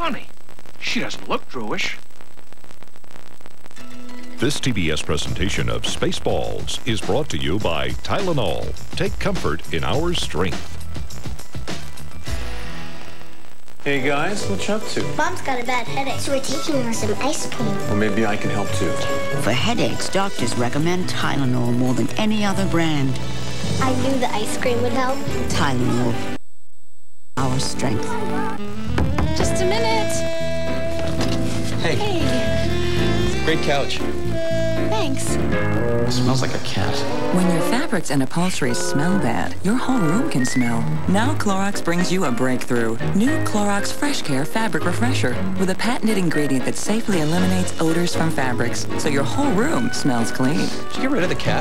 funny. She doesn't look Jewish. This TBS presentation of Spaceballs is brought to you by Tylenol. Take comfort in our strength. Hey guys, what you up to? Mom's got a bad headache, so we're taking her some ice cream. Well, maybe I can help too. For headaches, doctors recommend Tylenol more than any other brand. I knew the ice cream would help. Tylenol. Our strength. Just a minute. Hey. Hey. Great couch. Thanks. It smells like a cat. When your fabrics and upholstery smell bad, your whole room can smell. Now Clorox brings you a breakthrough. New Clorox Fresh Care Fabric Refresher with a patented ingredient that safely eliminates odors from fabrics, so your whole room smells clean. Did you get rid of the cat?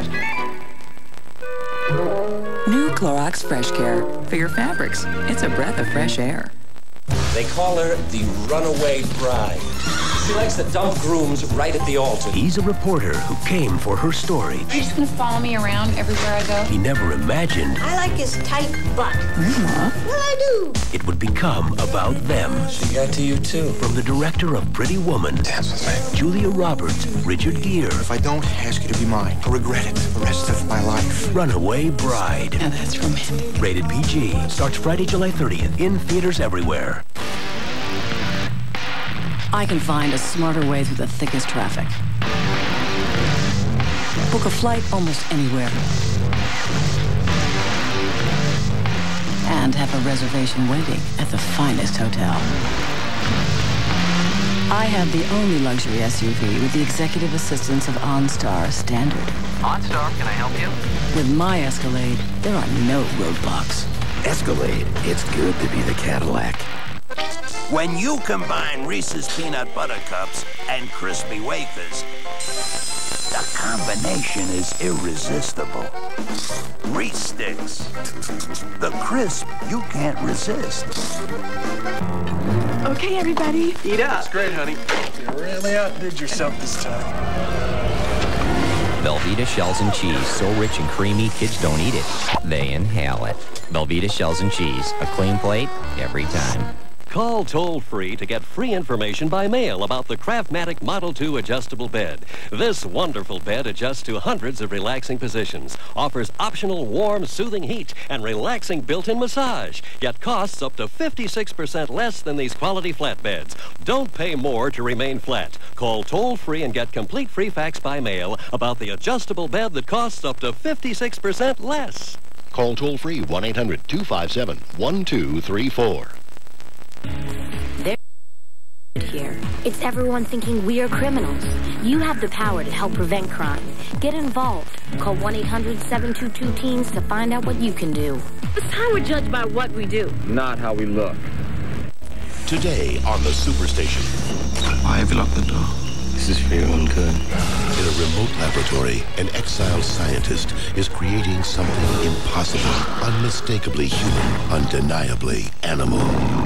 New Clorox Fresh Care for your fabrics. It's a breath of fresh air. They call her the runaway bride. She likes to dump grooms right at the altar. He's a reporter who came for her story. Are you just gonna follow me around everywhere I go? He never imagined I like his tight butt. Grandma? Well, I do. it would become about them. She got to you too. From the director of Pretty Woman, Dance with me. Julia Roberts, Richard Gere, If I don't ask you to be mine, I'll regret it the rest of my life. Runaway Bride. Now that's romantic. Rated PG. Starts Friday, July 30th. In theaters everywhere. I can find a smarter way through the thickest traffic. Book a flight almost anywhere. And have a reservation waiting at the finest hotel. I have the only luxury SUV with the executive assistance of OnStar Standard. OnStar, can I help you? With my Escalade, there are no roadblocks. Escalade. It's good to be the Cadillac. When you combine Reese's Peanut Butter Cups and Crispy Wafers, the combination is irresistible. Reese Sticks. The crisp you can't resist. Okay, everybody, eat up. That's great, honey. You really outdid yourself this time. Velveeta shells and cheese, so rich and creamy, kids don't eat it. They inhale it. Velveeta shells and cheese, a clean plate every time. Call toll-free to get free information by mail about the Craftmatic Model 2 adjustable bed. This wonderful bed adjusts to hundreds of relaxing positions, offers optional warm, soothing heat, and relaxing built-in massage, yet costs up to 56% less than these quality flat beds. Don't pay more to remain flat. Call toll-free and get complete free facts by mail about the adjustable bed that costs up to 56% less. Call toll-free 1-800-257-1234. They're here. It's everyone thinking we are criminals. You have the power to help prevent crime. Get involved. Call 1-800-722-TEENS to find out what you can do. It's time we judge by what we do, not how we look. Today on the Superstation. Why have you locked the door? This is for your own good. In a remote laboratory, an exiled scientist is creating something impossible, unmistakably human, undeniably animal.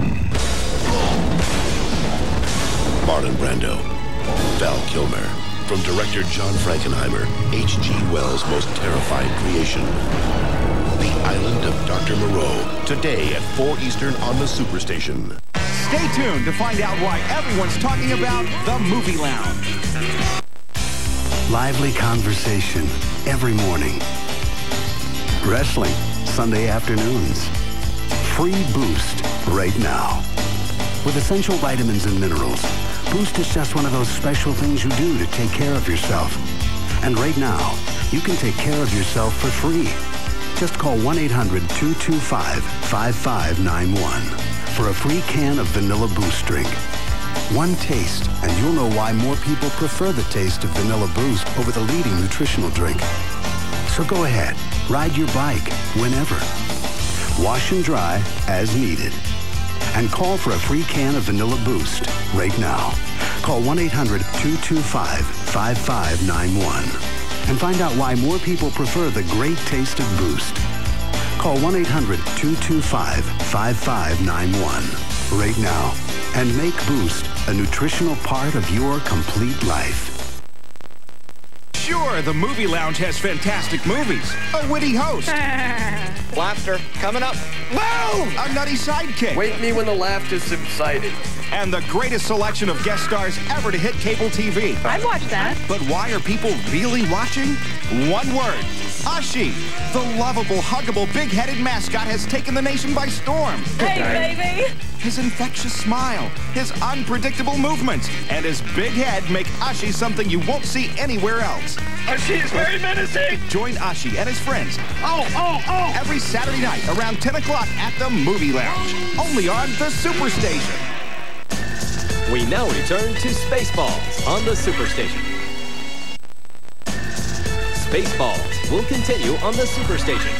Marlon Brando, Val Kilmer, from director John Frankenheimer, H.G. Wells' most terrifying creation, The Island of Dr. Moreau, today at 4 Eastern on the Superstation. Stay tuned to find out why everyone's talking about the Movie Lounge. Lively conversation every morning. Wrestling Sunday afternoons. Free Boost right now. With essential vitamins and minerals, Boost is just one of those special things you do to take care of yourself. And right now, you can take care of yourself for free. Just call 1-800-225-5591 for a free can of Vanilla Boost drink. One taste, and you'll know why more people prefer the taste of Vanilla Boost over the leading nutritional drink. So go ahead, ride your bike whenever. Wash and dry as needed. And call for a free can of Vanilla Boost right now. Call 1-800-225-5591 and find out why more people prefer the great taste of Boost. Call 1-800-225-5591 right now and make Boost a nutritional part of your complete life. Sure, the Movie Lounge has fantastic movies, a witty host, Laughter coming up. Boom! A nutty sidekick. Wake me when the laughter subsided. And the greatest selection of guest stars ever to hit cable TV. I'd watch that. But why are people really watching? One word. Ushi. The lovable, huggable, big-headed mascot has taken the nation by storm. Hey, baby. His infectious smile, his unpredictable movements, and his big head make Ushi something you won't see anywhere else. Ushi is very menacing. Join Ushi and his friends. Every Saturday night around 10 o'clock at the Movie Lounge. Only on the Superstation. We now return to Spaceballs on the Superstation. Spaceballs will continue on the Superstation.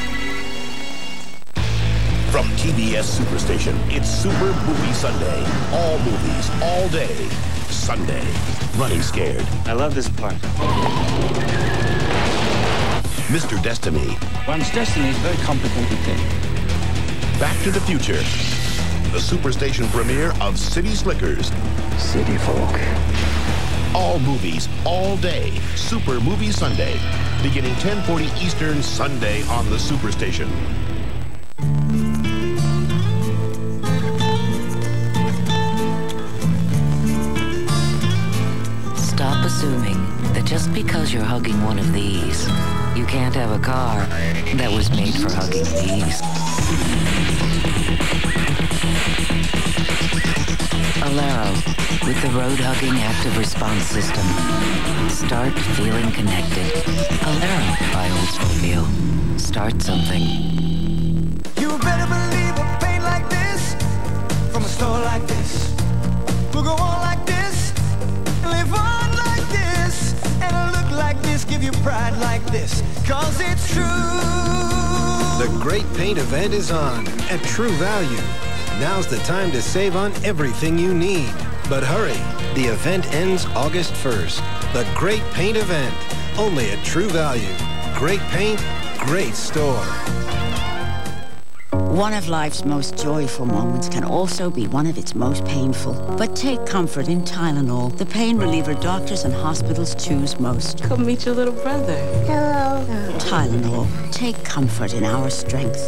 From TBS Superstation, it's Super Movie Sunday. All movies, all day. Sunday. Running Scared. I love this part. Mr. Destiny. One's destiny is a very complicated thing. Back to the Future. The Superstation premiere of City Slickers. City folk. All movies, all day. Super Movie Sunday. Beginning 10:40 Eastern, Sunday on the Superstation. Stop assuming that just because you're hugging one of these, you can't have a car that was made for hugging these. Alero, with the road-hugging active response system. Start feeling connected. Alero by Oldsmobile. Start something. You better believe a paint like this, from a store like this, will go on like this, live on like this, and a look like this, give you pride like this, 'cause it's true. The Great Paint event is on at True Value. Now's the time to save on everything you need. But hurry, the event ends August 1st. The Great Paint event, only at True Value. Great paint, great store. One of life's most joyful moments can also be one of its most painful. But take comfort in Tylenol, the pain reliever doctors and hospitals choose most. Come meet your little brother. Hello. Tylenol, take comfort in our strength.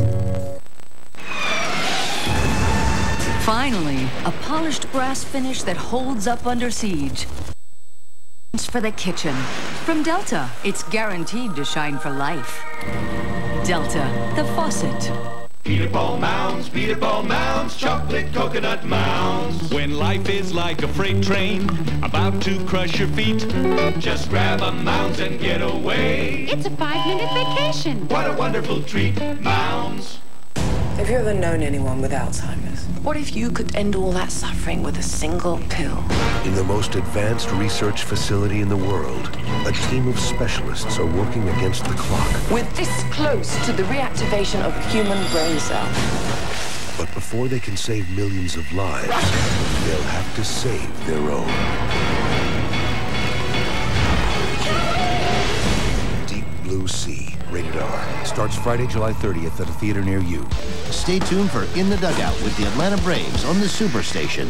Finally, a polished brass finish that holds up under siege. For the kitchen. From Delta, it's guaranteed to shine for life. Delta, the faucet. Peterball mounds, chocolate coconut mounds. When life is like a freight train, about to crush your feet, just grab a Mounds and get away. It's a 5-minute vacation. What a wonderful treat, Mounds. Have you ever known anyone with Alzheimer's? What if you could end all that suffering with a single pill? In the most advanced research facility in the world, a team of specialists are working against the clock. We're this close to the reactivation of a human brain cell. But before they can save millions of lives, they'll have to save their own. Deep Blue Sea, rated R. Starts Friday, July 30th at a theater near you. Stay tuned for In the Dugout with the Atlanta Braves on the Superstation.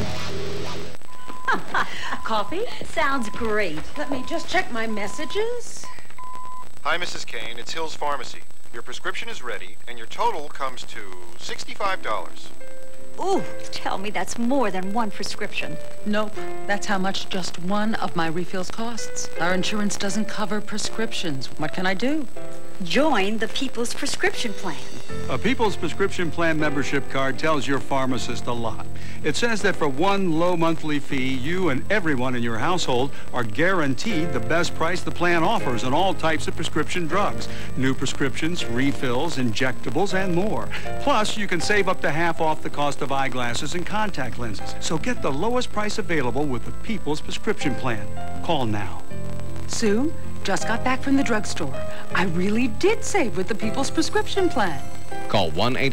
Coffee? Sounds great. Let me just check my messages. Hi, Mrs. Kane. It's Hill's Pharmacy. Your prescription is ready, and your total comes to $65. Ooh, tell me that's more than one prescription. Nope. That's how much just one of my refills costs. Our insurance doesn't cover prescriptions. What can I do? Join the People's Prescription Plan. A People's Prescription Plan membership card tells your pharmacist a lot. It says that for one low monthly fee, you and everyone in your household are guaranteed the best price the plan offers on all types of prescription drugs. New prescriptions, refills, injectables, and more. Plus, you can save up to half off the cost of eyeglasses and contact lenses. So get the lowest price available with the People's Prescription Plan. Call now. Sue, just got back from the drugstore. I really did save with the People's Prescription Plan. Call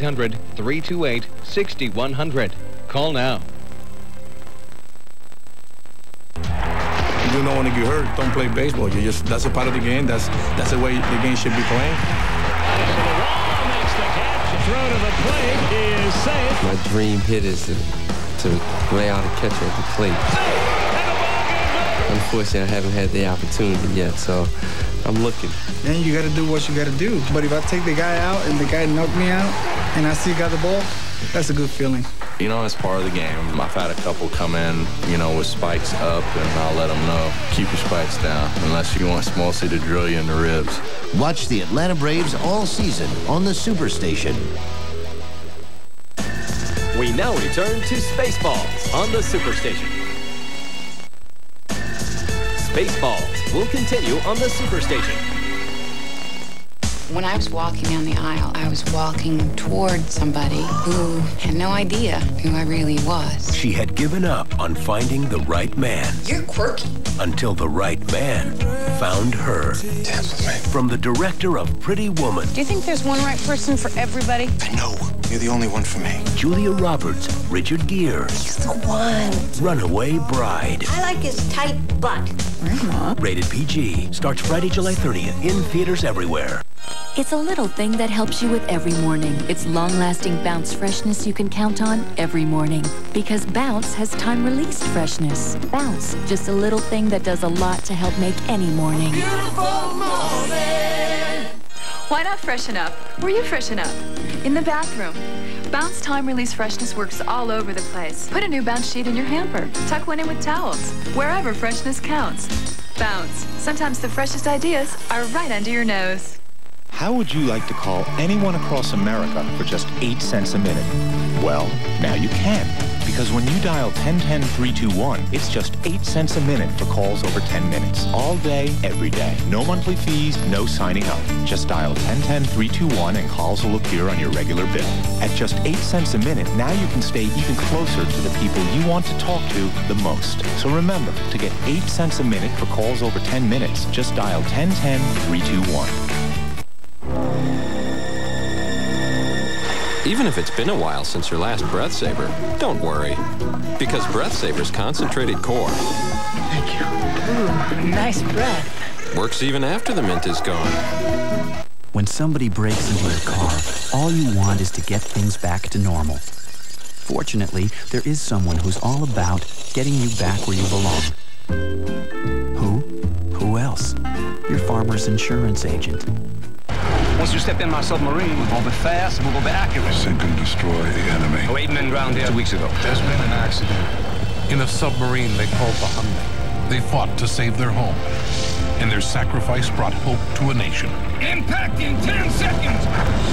1-800-328-6100. Call now. You don't want to get hurt, don't play baseball. That's a part of the game. That's the way the game should be playing. Makes the catch. Throw to the plate is safe. My dream hit is to lay out a catcher at the plate. unfortunately, I haven't had the opportunity yet, so I'm looking. Then you got to do what you got to do. But if I take the guy out and the guy knocked me out and I still got the ball, that's a good feeling. You know, it's part of the game. I've had a couple come in, you know, with spikes up, and I'll let them know, keep your spikes down, unless you want Smallsy to drill you in the ribs. Watch the Atlanta Braves all season on the Superstation. We now return to Spaceballs on the Superstation. Spaceballs will continue on the Superstation. When I was walking down the aisle, I was walking toward somebody who had no idea who I really was. She had given up on finding the right man. You're quirky. Until the right man found her. Dance with me. From the director of Pretty Woman. Do you think there's one right person for everybody? I know. You're the only one for me. Julia Roberts, Richard Gere. He's the one. Runaway Bride. I like his tight butt. Grandma. Rated PG. Starts Friday, July 30th. In theaters everywhere. It's a little thing that helps you with every morning. It's long-lasting Bounce freshness you can count on every morning. Because Bounce has time-released freshness. Bounce, just a little thing that does a lot to help make any morning. Beautiful morning. Why not freshen up? Where you freshen up? In the bathroom. Bounce time-release freshness works all over the place. Put a new Bounce sheet in your hamper. Tuck one in with towels. Wherever freshness counts. Bounce. Sometimes the freshest ideas are right under your nose. How would you like to call anyone across America for just 8 cents a minute? Well, now you can. Because when you dial 1010-321, it's just 8 cents a minute for calls over 10 minutes. All day, every day. No monthly fees, no signing up. Just dial 1010-321 and calls will appear on your regular bill. At just 8 cents a minute, now you can stay even closer to the people you want to talk to the most. So remember, to get 8 cents a minute for calls over 10 minutes, just dial 1010-321. Even if it's been a while since your last Breath Saver, don't worry. Because Breath Saver's concentrated core. Thank you. Ooh, nice breath. Works even after the mint is gone. When somebody breaks into your car, all you want is to get things back to normal. Fortunately, there is someone who's all about getting you back where you belong. Who? Who else? Your farmer's insurance agent. Once you step in my submarine, we're going to be fast and we're going to be accurate. Sink and destroy the enemy. 8 men drowned here 2 weeks ago. There's been an accident. In a submarine they called the Hyundai. They fought to save their home. And their sacrifice brought hope to a nation. Impact in 10 seconds!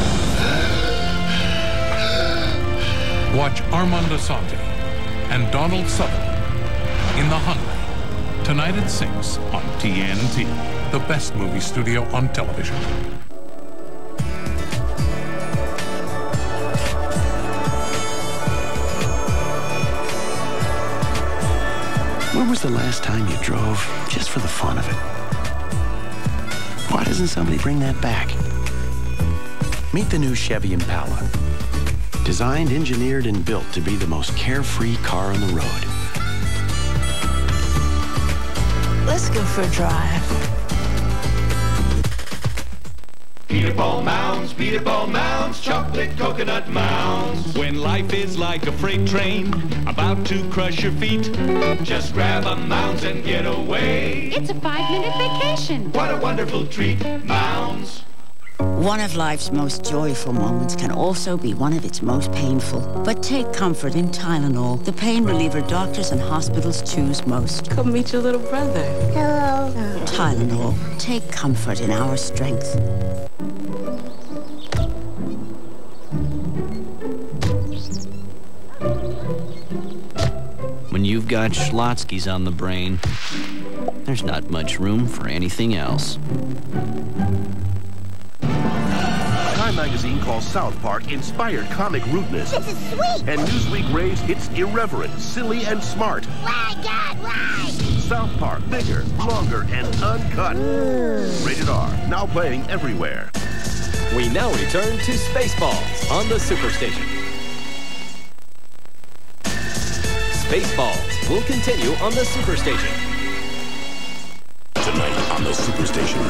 Watch Armand Asante and Donald Sutherland in the Hyundai. Tonight at 6 on TNT, the best movie studio on television. When was the last time you drove just for the fun of it? Why doesn't somebody bring that back? Meet the new Chevy Impala. Designed, engineered, and built to be the most carefree car on the road. Let's go for a drive. Peter Ball Mounds, chocolate coconut mounds. When life is like a freight train about to crush your feet, just grab a Mounds and get away. It's a 5-minute vacation. What a wonderful treat, Mounds. One of life's most joyful moments can also be one of its most painful. But take comfort in Tylenol, the pain reliever doctors and hospitals choose most. Come meet your little brother. Hello. Tylenol, take comfort in our strength. When you've got Schlotzsky's on the brain, there's not much room for anything else. Time magazine calls South Park inspired comic rudeness. This is sweet. And Newsweek raves it's irreverent, silly, and smart. Why, God, why? South Park, bigger, longer, and uncut. Rated R, now playing everywhere. We now return to Spaceballs on the Superstation. Spaceballs will continue on the Superstation. Tonight on the Superstation.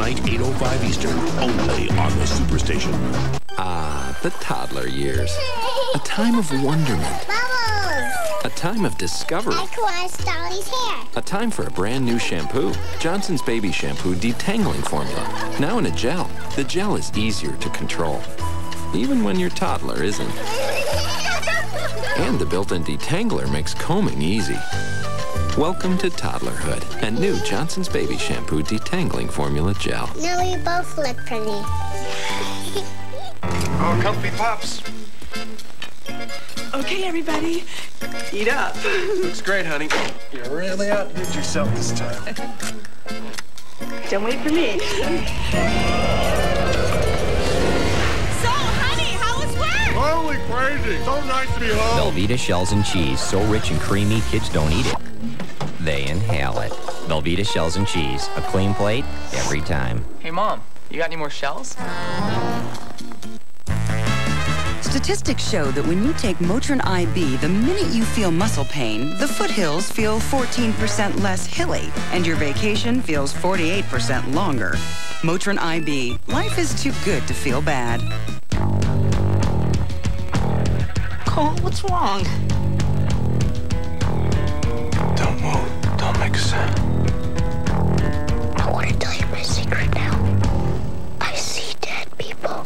tonight, 8:05 Eastern, only on the Superstation. Ah, the toddler years. A time of wonderment. Bubbles! A time of discovery. I crushed Dolly's hair. A time for a brand new shampoo. Johnson's Baby Shampoo Detangling Formula. Now in a gel. The gel is easier to control, even when your toddler isn't. And the built-in detangler makes combing easy. Welcome to toddlerhood and new Johnson's Baby Shampoo Detangling Formula Gel. Now we both look pretty. Oh, comfy pups. Okay, everybody, eat up. Looks great, honey. You really outdid yourself this time. Don't wait for me. So, honey, how was work? Holy crazy. So nice to be home. Velveeta shells and cheese, so rich and creamy, kids don't eat it. They inhale it. Velveeta shells and cheese, a clean plate every time. Hey, Mom, you got any more shells? Statistics show that when you take Motrin IB, the minute you feel muscle pain, the foothills feel 14% less hilly, and your vacation feels 48% longer. Motrin IB. Life is too good to feel bad. Cole, what's wrong? Don't move. Don't make a sound. I want to tell you my secret now. I see dead people.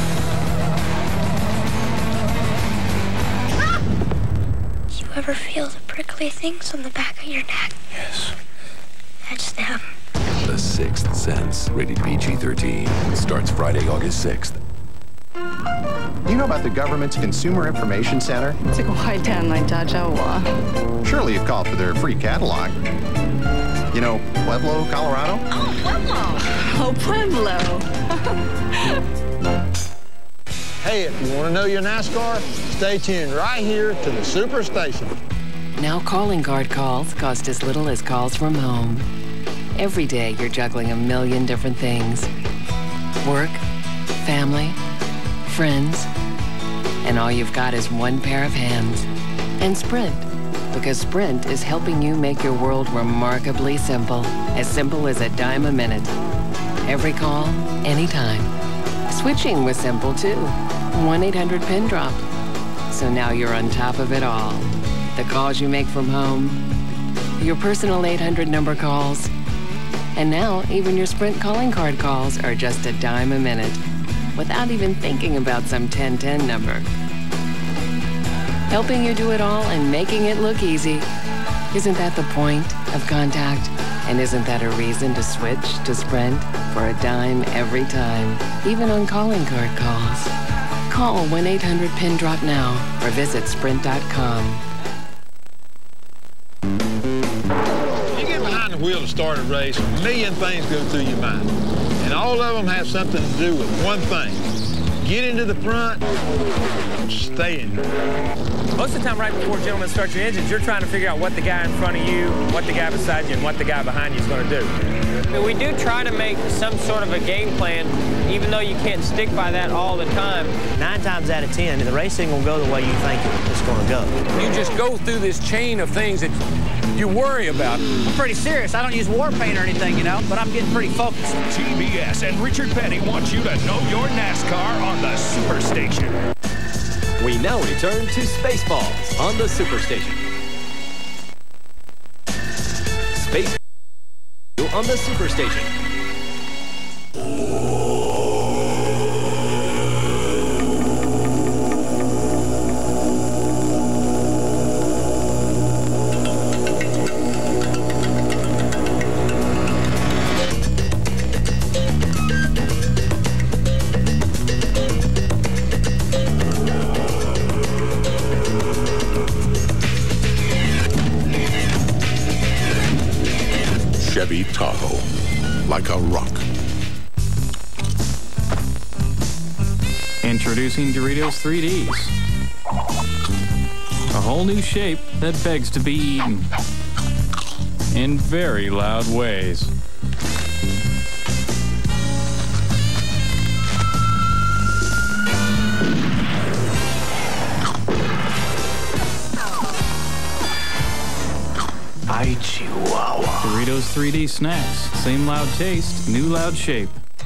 You ever feel the prickly things on the back of your neck? Yes. That's them. The Sixth Sense, rated PG-13, starts Friday, August 6th. Do you know about the government's Consumer Information Center? 这个坏蛋来家教我。 Surely you've called for their free catalog. You know, Pueblo, Colorado? Oh, Pueblo! Oh, Pueblo! Hey, if you want to know your NASCAR, stay tuned right here to the Superstation. Now calling card calls cost as little as calls from home. Every day you're juggling a million different things. Work, family, friends, and all you've got is one pair of hands. And Sprint, because Sprint is helping you make your world remarkably simple as a dime a minute. Every call, anytime. Switching was simple too. 1-800-PIN-DROP. So now you're on top of it all. The calls you make from home, your personal 800 number calls, and now even your Sprint calling card calls are just a dime a minute, without even thinking about some 1010 number. Helping you do it all and making it look easy. Isn't that the point of contact? And isn't that a reason to switch to Sprint for a dime every time, even on calling card calls? Call 1-800-PIN-DROP now or visit Sprint.com. You get behind the wheel to start a race, a million things go through your mind. And all of them have something to do with one thing. Get into the front, stay in there. Most of the time right before gentlemen start your engines, you're trying to figure out what the guy in front of you, what the guy beside you, and what the guy behind you is going to do. We do try to make some sort of a game plan, even though you can't stick by that all the time. 9 times out of 10, the racing will go the way you think it's going to go. You just go through this chain of things that you worry about. I'm pretty serious. I don't use war paint or anything, you know, but I'm getting pretty focused. TBS and Richard Petty want you to know your NASCAR on the Superstation. We now return to Spaceballs on the Superstation. Space on the Superstation. Chevy Tahoe, like a rock. Introducing Doritos 3Ds. A whole new shape that begs to be eaten. In very loud ways. Ay, Chihuahua. Doritos those 3D snacks. Same loud taste, new loud shape.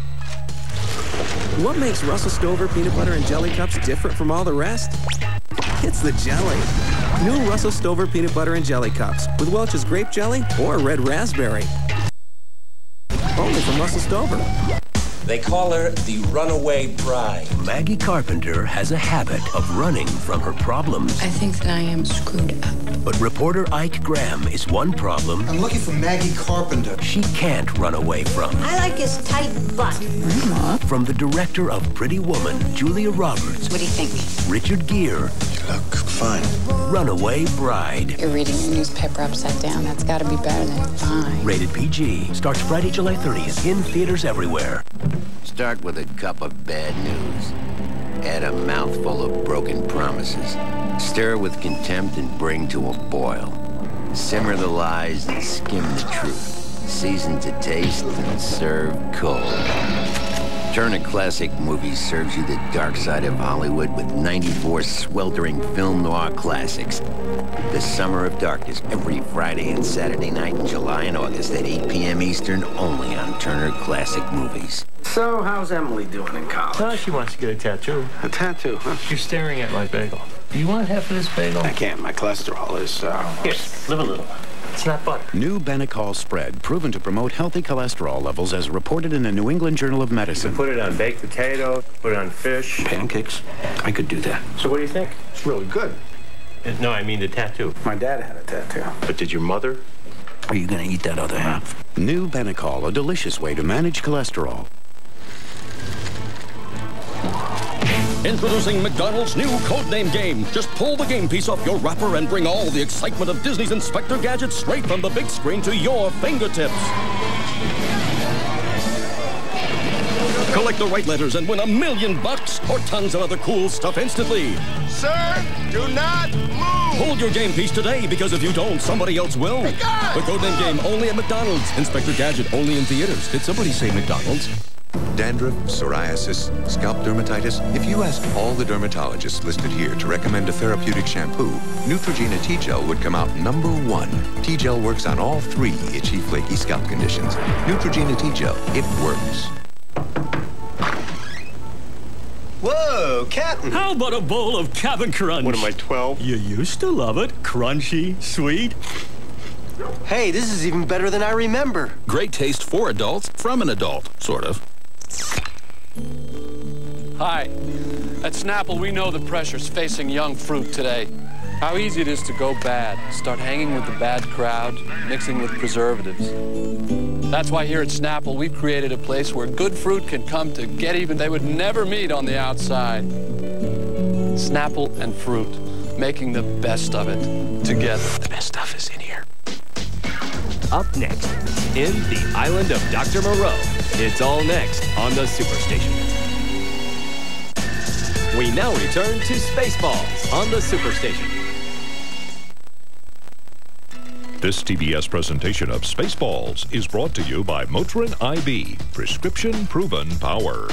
What makes Russell Stover peanut butter and jelly cups different from all the rest? It's the jelly. New Russell Stover peanut butter and jelly cups with Welch's grape jelly or red raspberry. Only from Russell Stover. They call her the runaway bride. Maggie Carpenter has a habit of running from her problems. I think that I am screwed up. But reporter Ike Graham is one problem. I'm looking for Maggie Carpenter. She can't run away from. I like his tight butt. From the director of Pretty Woman, Julia Roberts. What do you think? Richard Gere. You look fine. Runaway Bride. You're reading the newspaper upside down. That's got to be better than fine. Rated PG. Starts Friday, July 30th. In theaters everywhere. Start with a cup of bad news. Add a mouthful of broken promises. Stir with contempt and bring to a boil. Simmer the lies and skim the truth. Season to taste and serve cold. Turner Classic Movies serves you the dark side of Hollywood with 94 sweltering film noir classics. The Summer of Darkness, every Friday and Saturday night in July and August at 8 p.m. Eastern, only on Turner Classic Movies. So, how's Emily doing in college? Oh, she wants to get a tattoo. A tattoo, huh? She's staring at my bagel. Do you want half of this bagel? I can't. My cholesterol is, Here, live a little. It's not butter. New Benecol spread, proven to promote healthy cholesterol levels as reported in the New England Journal of Medicine. You can put it on baked potato, put it on fish. Pancakes? I could do that. So what do you think? It's really good. No, I mean the tattoo. My dad had a tattoo. But did your mother? Are you going to eat that other half? New Benecol, a delicious way to manage cholesterol. Introducing McDonald's new codename game. Just pull the game piece off your wrapper and bring all the excitement of Disney's Inspector Gadget straight from the big screen to your fingertips. Collect the right letters and win $1 million or tons of other cool stuff instantly. Sir, do not move! Hold your game piece today, because if you don't, somebody else will. Hey, the codename game only at McDonald's. Inspector Gadget only in theaters. Did somebody say McDonald's? Dandruff, psoriasis, scalp dermatitis. If you asked all the dermatologists listed here to recommend a therapeutic shampoo, Neutrogena T-Gel would come out #1. T-Gel works on all 3 itchy, flaky scalp conditions. Neutrogena T-Gel, it works. Whoa, Captain! How about a bowl of Cap'n Crunch? What am I, 12? You used to love it. Crunchy, sweet. Hey, this is even better than I remember. Great taste for adults, from an adult, sort of. Hi. At Snapple, we know the pressures facing young fruit today. How easy it is to go bad, start hanging with the bad crowd, mixing with preservatives. That's why here at Snapple, we've created a place where good fruit can come to get even they would never meet on the outside. Snapple and fruit, making the best of it together. The best stuff is in here. Up next, in the island of Dr. Moreau, it's all next on the Superstation. We now return to Spaceballs on the Superstation. This TBS presentation of Spaceballs is brought to you by Motrin IB, prescription proven power.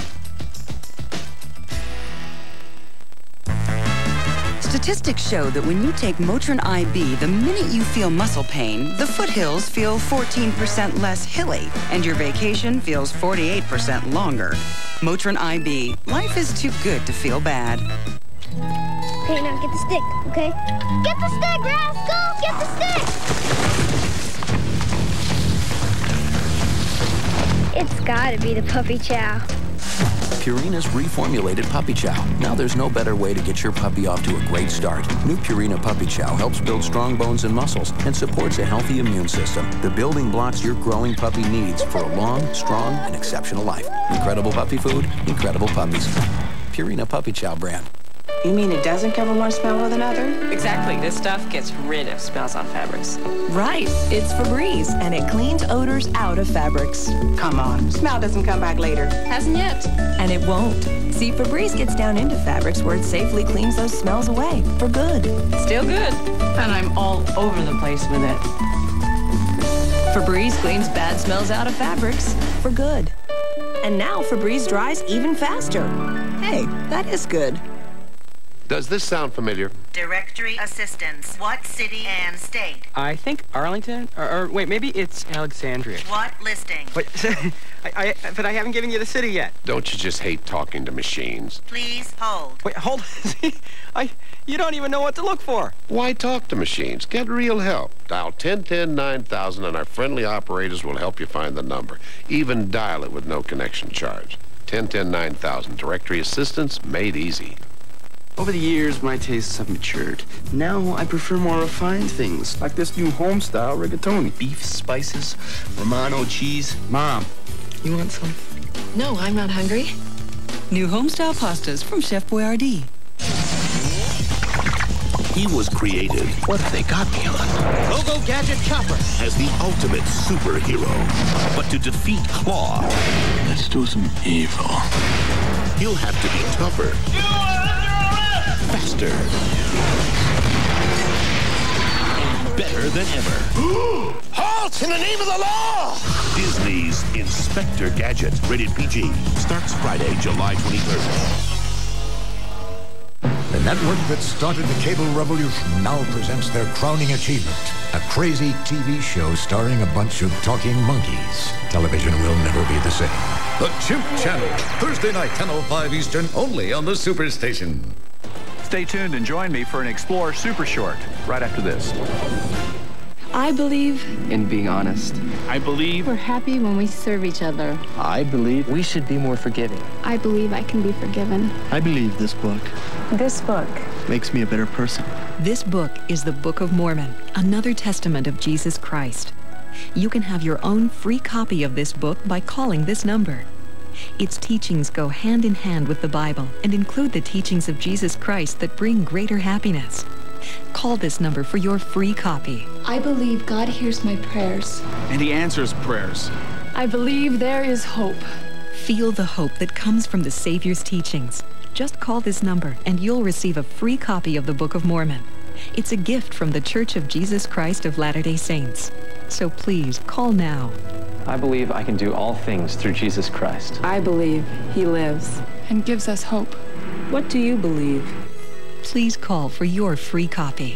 Statistics show that when you take Motrin IB, the minute you feel muscle pain, the foothills feel 14% less hilly, and your vacation feels 48% longer. Motrin IB. Life is too good to feel bad. Okay, now get the stick, okay? Get the stick, rascal! Get the stick! It's gotta be the puppy chow. Purina's reformulated Puppy Chow. Now there's no better way to get your puppy off to a great start. New Purina Puppy Chow helps build strong bones and muscles and supports a healthy immune system. The building blocks your growing puppy needs for a long, strong, and exceptional life. Incredible puppy food, incredible puppies. Purina Puppy Chow brand. You mean it doesn't cover one smell with another? Exactly. This stuff gets rid of smells on fabrics. Right. It's Febreze, and it cleans odors out of fabrics. Come on. Smell doesn't come back later. Hasn't yet. And it won't. See, Febreze gets down into fabrics where it safely cleans those smells away for good. Still good. And I'm all over the place with it. Febreze cleans bad smells out of fabrics for good. And now Febreze dries even faster. Hey, that is good. Does this sound familiar? Directory assistance. What city and state? I think Arlington, or wait, maybe it's Alexandria. What listing? Wait, but I haven't given you the city yet. Don't you just hate talking to machines? Please hold. Wait, hold. You don't even know what to look for. Why talk to machines? Get real help. Dial 1010 9000 and our friendly operators will help you find the number. Even dial it with no connection charge. 1010 9000. Directory assistance made easy. Over the years, my tastes have matured. Now I prefer more refined things, like this new home-style rigatoni. Beef, spices, Romano cheese. Mom, you want some? No, I'm not hungry. New home-style pastas from Chef Boyardee. He was created. What have they got me on? Go-Go Gadget Chopper. As the ultimate superhero. But to defeat Claw, let's do some evil. He'll have to be tougher. Faster. And better than ever. Halt! In the name of the law! Disney's Inspector Gadget, rated PG, starts Friday, July 23rd. The network that started the cable revolution now presents their crowning achievement, a crazy TV show starring a bunch of talking monkeys. Television will never be the same. The Chimp Channel, Thursday night, 10:05 Eastern, only on the Superstation. Stay tuned and join me for an Explore Super Short right after this. I believe in being honest. I believe we're happy when we serve each other. I believe we should be more forgiving. I believe I can be forgiven. I believe this book makes me a better person. This book is the Book of Mormon, another testament of Jesus Christ. You can have your own free copy of this book by calling this number. Its teachings go hand in hand with the Bible and include the teachings of Jesus Christ that bring greater happiness. Call this number for your free copy. I believe God hears my prayers. And He answers prayers. I believe there is hope. Feel the hope that comes from the Savior's teachings. Just call this number and you'll receive a free copy of the Book of Mormon. It's a gift from the Church of Jesus Christ of Latter-day Saints. So please, call now. I believe I can do all things through Jesus Christ. I believe He lives and gives us hope. What do you believe? Please call for your free copy.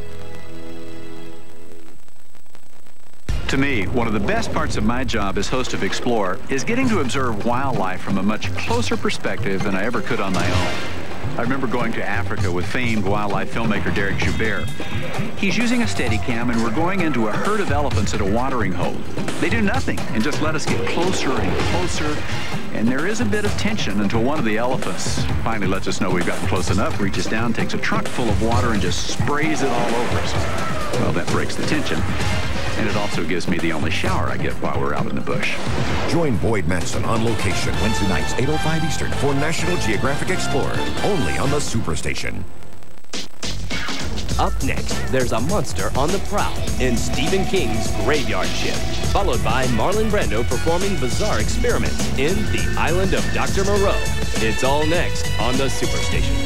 To me, one of the best parts of my job as host of Explore is getting to observe wildlife from a much closer perspective than I ever could on my own. I remember going to Africa with famed wildlife filmmaker Derek Joubert. He's using a Steadicam, and we're going into a herd of elephants at a watering hole. They do nothing and just let us get closer and closer, and there is a bit of tension until one of the elephants finally lets us know we've gotten close enough, reaches down, takes a trunk full of water, and just sprays it all over us. Well, that breaks the tension. And it also gives me the only shower I get while we're out in the bush. Join Boyd Matson on location Wednesday nights, 8:05 Eastern for National Geographic Explorer, only on the Superstation. Up next, there's a monster on the prowl in Stephen King's Graveyard Shift, followed by Marlon Brando performing bizarre experiments in The Island of Dr. Moreau. It's all next on the Superstation.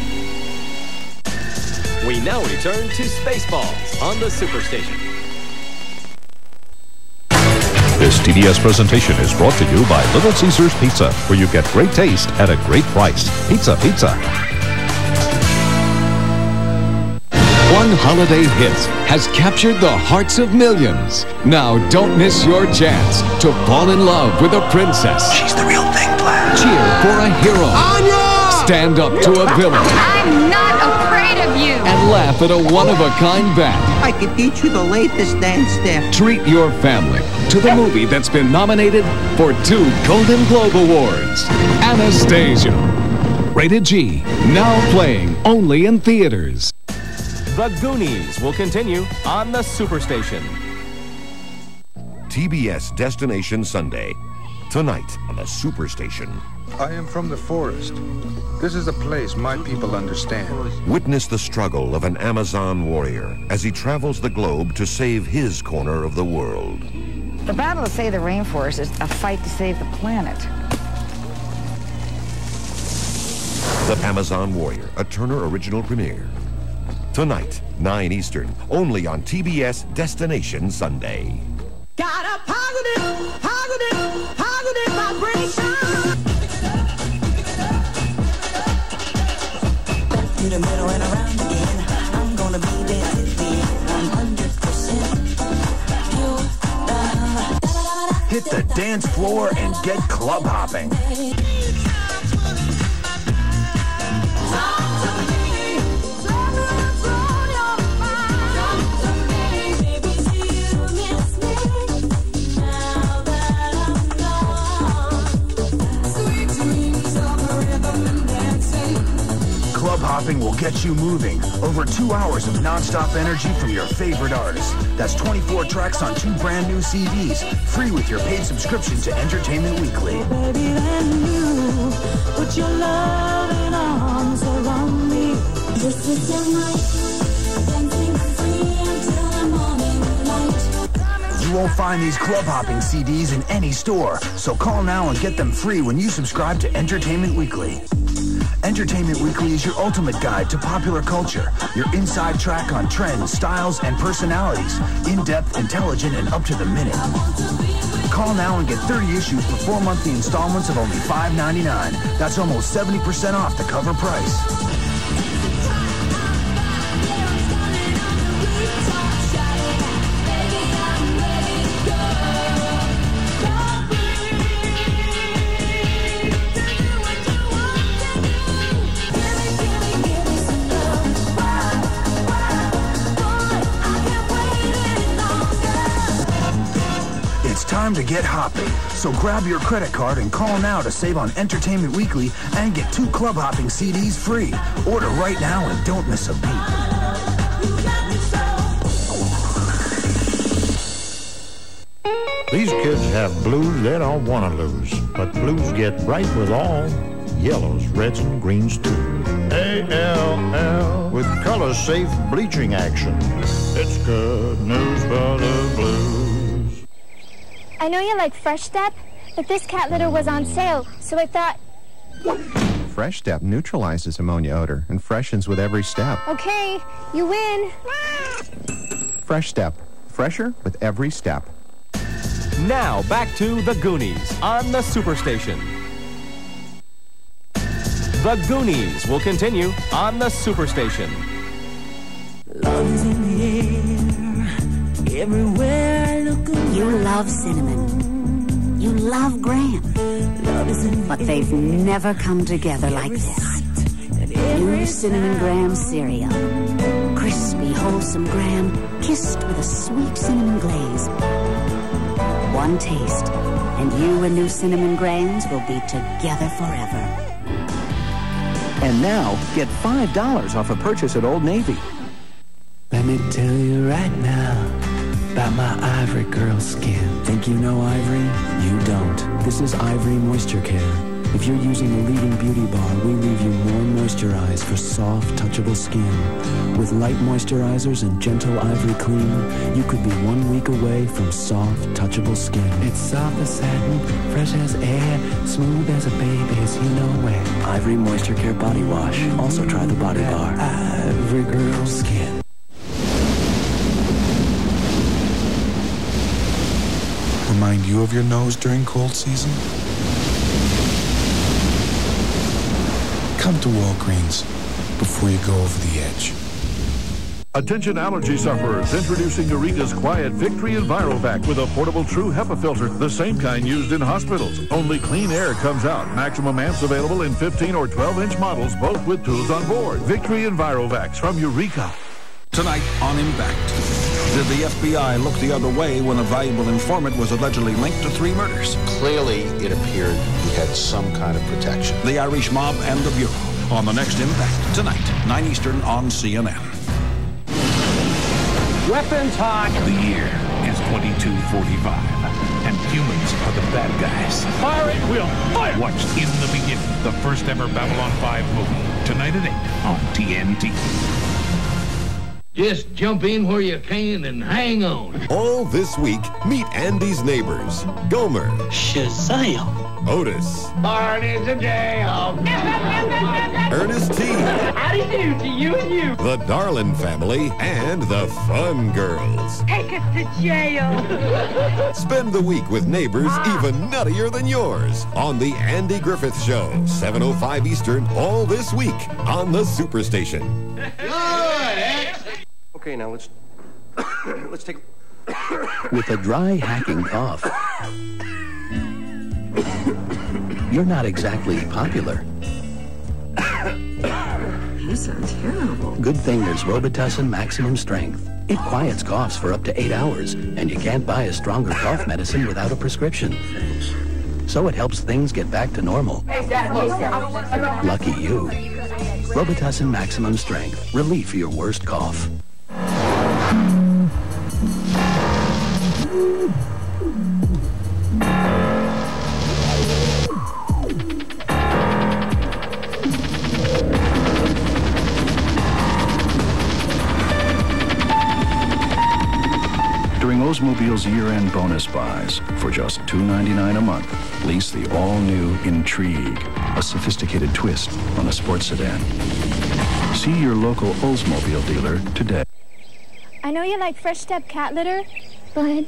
We now return to Spaceballs on the Superstation. This TBS presentation is brought to you by Little Caesars Pizza, where you get great taste at a great price. Pizza, pizza. One holiday hit has captured the hearts of millions. Now don't miss your chance to fall in love with a princess. She's the real thing, Vlad. Cheer for a hero. Anya! Stand up to a villain. I'm not afraid of you. And laugh at a one-of-a-kind bat. I could teach you the latest dance step. Treat your family to the movie that's been nominated for 2 Golden Globe Awards. Anastasia. Rated G. Now playing only in theaters. The Goonies will continue on the Superstation. TBS Destination Sunday. Tonight on the Superstation. I am from the forest. This is a place my people understand. Witness the struggle of an Amazon warrior as he travels the globe to save his corner of the world. The battle to save the rainforest is a fight to save the planet. The Amazon Warrior, a Turner original premiere. Tonight, 9 Eastern, only on TBS Destination Sunday. Got a positive vibration. dance floor and get club hopping. Club hopping will get you moving. Over 2 hours of non-stop energy from your favorite artists. That's 24 tracks on 2 brand new CDs, free with your paid subscription to Entertainment Weekly. Baby, then you put your loving arms around me. This is the night, dancing free until the morning light. You won't find these club hopping CDs in any store, so call now and get them free when you subscribe to Entertainment Weekly. Entertainment Weekly is your ultimate guide to popular culture, your inside track on trends, styles, and personalities, in-depth, intelligent, and up to the minute. Call now and get 30 issues for 4 monthly installments of only $5.99. That's almost 70% off the cover price. Time to get hopping. So grab your credit card and call now to save on Entertainment Weekly and get 2 club hopping CDs free. Order right now and don't miss a beat. These kids have blues they don't want to lose, but blues get bright with all yellows, reds, and greens too. ALL with color-safe bleaching action. It's good news for the blues. I know you like Fresh Step, but this cat litter was on sale, so I thought... Fresh Step neutralizes ammonia odor and freshens with every step. Okay, you win. Fresh Step, fresher with every step. Now, back to the Goonies on the Superstation. The Goonies will continue on the Superstation. Love is in the air, everywhere I look around. You love cinnamon. You love Graham. Love is in the but they've never come together like this. New Cinnamon Graham cereal. Crispy, wholesome Graham, kissed with a sweet cinnamon glaze. One taste, and you and New Cinnamon Grahams will be together forever. And now, get $5 off a purchase at Old Navy. Let me tell you right now about my Ivory Girl skin. Think you know Ivory? You don't. This is Ivory Moisture Care. If you're using a leading beauty bar, we leave you more moisturized for soft, touchable skin. With light moisturizers and gentle ivory clean, you could be 1 week away from soft, touchable skin. It's soft as satin, fresh as air, smooth as a baby's, you know where. Ivory Moisture Care Body Wash. Also try the Body Bar. Ivory Girl skin. Remind you of your nose during cold season? Come to Walgreens before you go over the edge. Attention allergy sufferers, introducing Eureka's Quiet Victory EnviroVac with a portable true HEPA filter, the same kind used in hospitals. Only clean air comes out. Maximum amps available in 15 or 12-inch models, both with tools on board. Victory EnviroVacs from Eureka. Tonight on Impact. Did the FBI look the other way when a valuable informant was allegedly linked to 3 murders? Clearly, it appeared he had some kind of protection. The Irish Mob and the Bureau on the next Impact. Tonight, 9 Eastern on CNN. Weapons hot. The year is 2245, and humans are the bad guys. Fire it, we'll fire! Watch In the Beginning, the first ever Babylon 5 movie, tonight at 8 on TNT. Just jump in where you can and hang on. All this week, meet Andy's neighbors. Gomer. Shazam. Otis. Barney's a jail. Ernest T. Howdy do to you and you. The Darlin family and the Fun Girls. Take us to jail. Spend the week with neighbors even nuttier than yours on The Andy Griffith Show, 7:05 Eastern, all this week on the Superstation. Okay, now let's take... With a dry hacking cough, you're not exactly popular. You sound terrible. Good thing there's Robitussin Maximum Strength. It quiets coughs for up to 8 hours, and you can't buy a stronger cough medicine without a prescription. So it helps things get back to normal. Lucky you. Robitussin Maximum Strength. Relief for your worst cough. During Oldsmobile's year-end bonus buys, for just $2.99 a month, lease the all-new Intrigue, a sophisticated twist on a sports sedan. See your local Oldsmobile dealer today. I know you like Fresh Step cat litter, but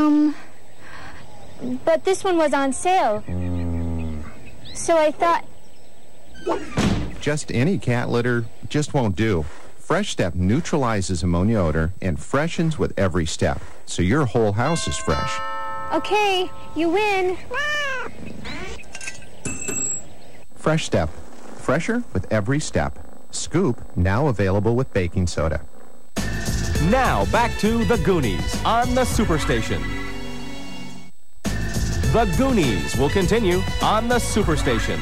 this one was on sale. So I thought... Just any cat litter just won't do. Fresh Step neutralizes ammonia odor and freshens with every step, so your whole house is fresh. Okay, you win. Fresh Step. Fresher with every step. Scoop, now available with baking soda. Now back to the Goonies on the Superstation. The Goonies will continue on the Superstation.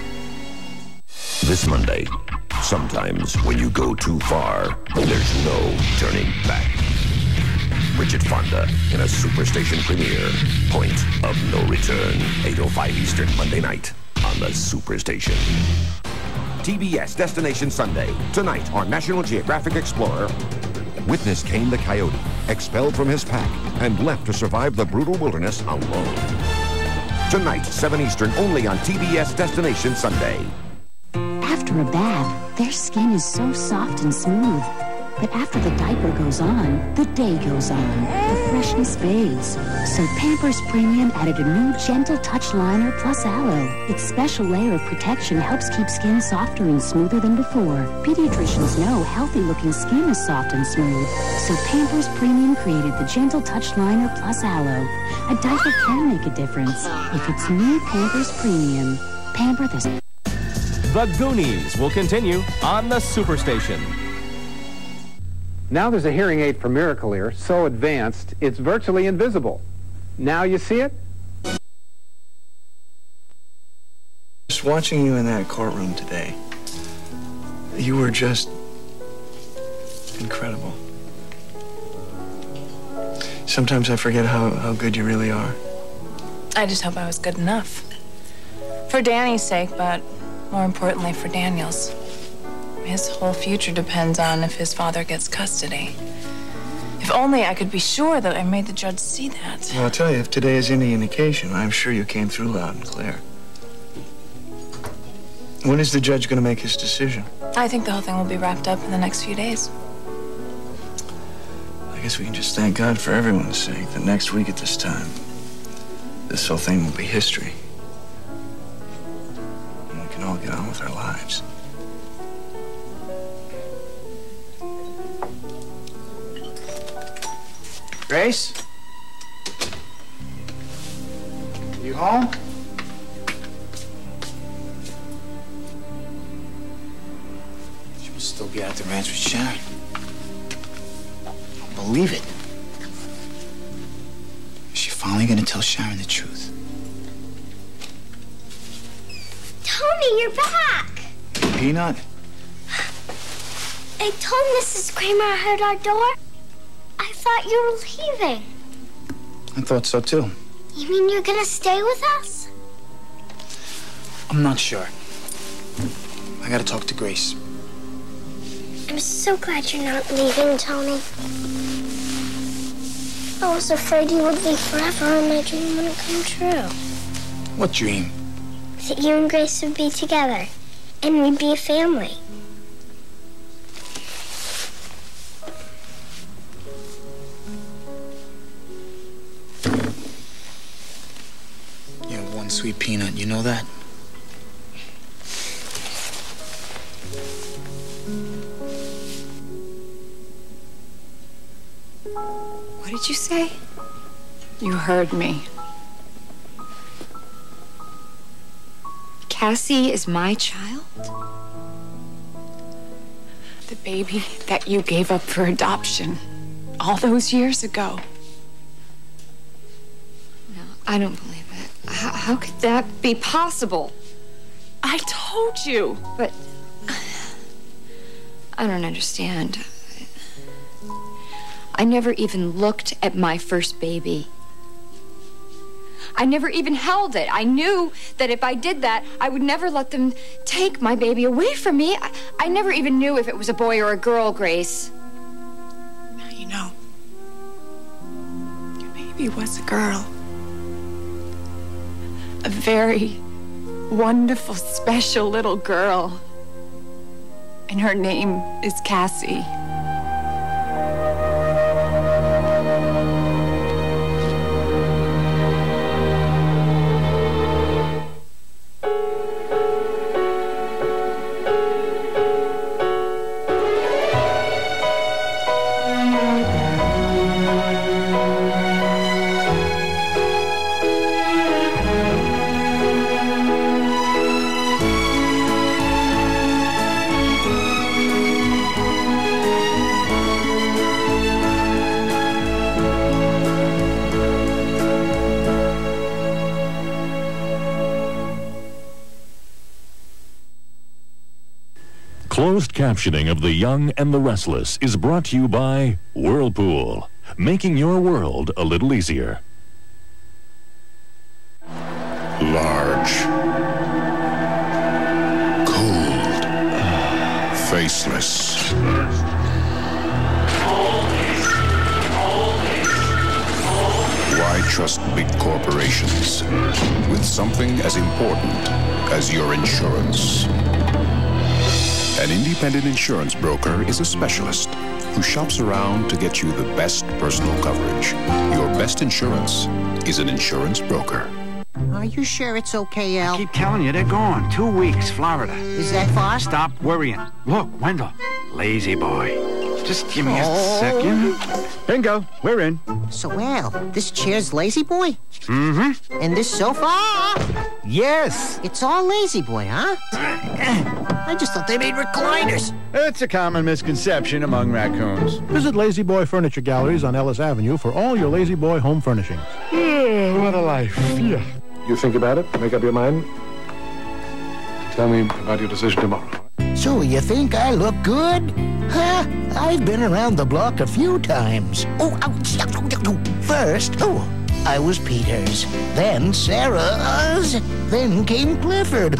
This Monday, sometimes when you go too far, there's no turning back. Bridget Fonda in a Superstation premiere. Point of No Return. 8:05 Eastern, Monday night on the Superstation. TBS Destination Sunday. Tonight on National Geographic Explorer. Witness Cain the Coyote, expelled from his pack and left to survive the brutal wilderness alone. Tonight, 7 Eastern, only on TBS Destination Sunday. After a bath, their skin is so soft and smooth. But after the diaper goes on, the day goes on. The freshness fades. So Pampers Premium added a new Gentle Touch Liner plus Aloe. Its special layer of protection helps keep skin softer and smoother than before. Pediatricians know healthy-looking skin is soft and smooth. So Pampers Premium created the Gentle Touch Liner plus Aloe. A diaper can make a difference if it's new Pampers Premium. Pamper the... The Goonies will continue on the Superstation. Now there's a hearing aid for Miracle Ear, so advanced, it's virtually invisible. Now you see it? Just watching you in that courtroom today, you were just incredible. Sometimes I forget how good you really are. I just hope I was good enough. For Danny's sake, but more importantly for Daniel's. His whole future depends on if his father gets custody. If only I could be sure that I made the judge see that. Well, I'll tell you, if today is any indication, I'm sure you came through loud and clear. When is the judge going to make his decision? I think the whole thing will be wrapped up in the next few days. I guess we can just thank God for everyone's sake that next week at this time, this whole thing will be history. And we can all get on with our lives. Grace? You home? She must still be at the ranch with Sharon. I don't believe it. Is she finally gonna tell Sharon the truth? Tony, you're back! Peanut? I told Mrs. Kramer I heard our door. I thought you were leaving. I thought so too. You mean you're gonna stay with us? I'm not sure. I gotta talk to Grace. I'm so glad you're not leaving, Tony. I was afraid you would leave forever and my dream wouldn't come true. What dream? That you and Grace would be together and we'd be a family. You're one sweet peanut, you know that? What did you say? You heard me. Cassie is my child? The baby that you gave up for adoption all those years ago. No, I don't believe it. How could that be possible? I told you. But I don't understand. I never even looked at my first baby. I never even held it. I knew that if I did that, I would never let them take my baby away from me. I never even knew if it was a boy or a girl, Grace. Now you know. Your baby was a girl. A very wonderful, special little girl. And her name is Cassie. Closed captioning of The Young and the Restless is brought to you by Whirlpool, making your world a little easier. Large. Cold. Faceless. Why trust big corporations with something as important as your insurance? An independent insurance broker is a specialist who shops around to get you the best personal coverage. Your best insurance is an insurance broker. Are you sure it's okay, Al? I keep telling you, they're gone. 2 weeks, Florida. Is that far? Stop worrying. Look, Wendell, lazy boy. Just give me a second. Bingo, we're in. So, Al, this chair's lazy boy? Mm-hmm. And this sofa? Yes. It's all lazy boy, huh? I just thought they made recliners. It's a common misconception among raccoons. Visit Lazy Boy Furniture Galleries on Ellis Avenue for all your Lazy Boy home furnishings. What a life. Yeah. You think about it, make up your mind. Tell me about your decision tomorrow. So you think I look good? Huh? I've been around the block a few times. Oh, ouch. First, I was Peters. Then Sarah's. Then came Clifford.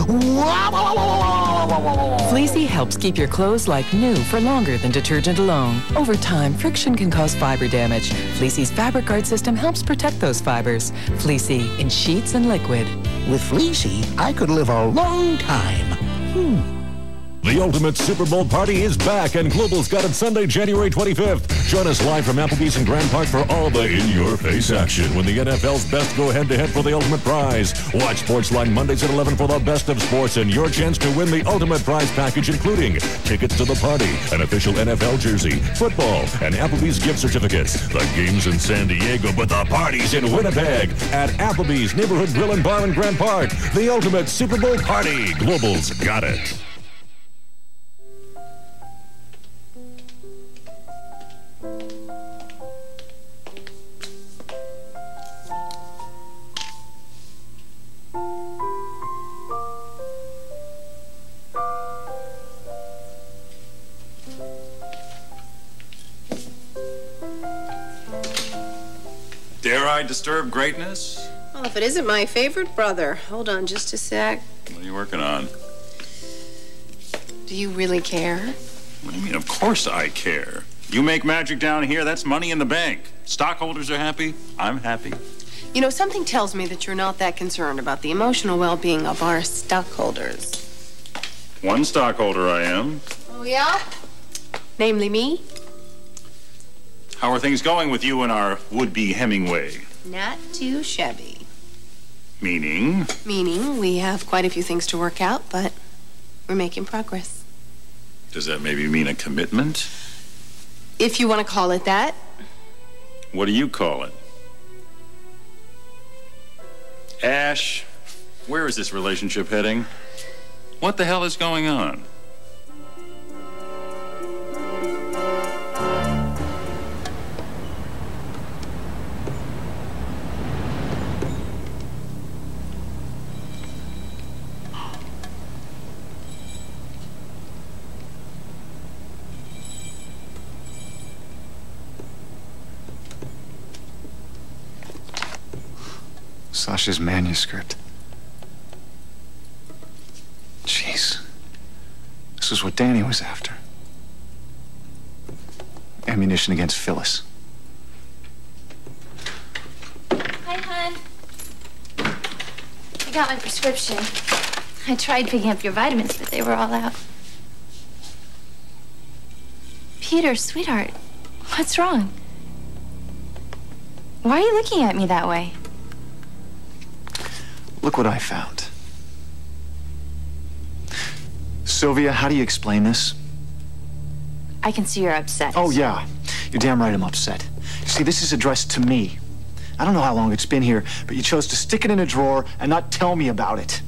Fleecy helps keep your clothes like new for longer than detergent alone. Over time, friction can cause fiber damage. Fleecy's Fabric Guard system helps protect those fibers. Fleecy in sheets and liquid. With Fleecy, I could live a long time. The Ultimate Super Bowl Party is back, and Global's got it Sunday, January 25th. Join us live from Applebee's in Grand Park for all the in-your-face action when the NFL's best go head-to-head for the ultimate prize. Watch Sportsline Mondays at 11 for the best of sports and your chance to win the ultimate prize package, including tickets to the party, an official NFL jersey, football, and Applebee's gift certificates. The game's in San Diego, but the party's in Winnipeg at Applebee's Neighborhood Grill and Bar in Grand Park. The Ultimate Super Bowl Party. Global's got it. Dare I disturb greatness? Well, if it isn't my favorite brother. Hold on just a sec. What are you working on? Do you really care? What do you mean? Of course I care. You make magic down here, that's money in the bank. Stockholders are happy, I'm happy. You know, something tells me that you're not that concerned about the emotional well-being of our stockholders. One stockholder I am. Oh, yeah? Namely me? How are things going with you and our would-be Hemingway? Not too shabby. Meaning? Meaning we have quite a few things to work out, but we're making progress. Does that maybe mean a commitment? If you want to call it that. What do you call it? Ash, where is this relationship heading? What the hell is going on? Sasha's manuscript. Jeez. This is what Danny was after. Ammunition against Phyllis. Hi, hon. I got my prescription. I tried picking up your vitamins, but they were all out. Peter, sweetheart, what's wrong? Why are you looking at me that way? Look what I found. Sylvia, how do you explain this? I can see you're upset. Oh, yeah. You're damn right I'm upset. You see, this is addressed to me. I don't know how long it's been here, but you chose to stick it in a drawer and not tell me about it.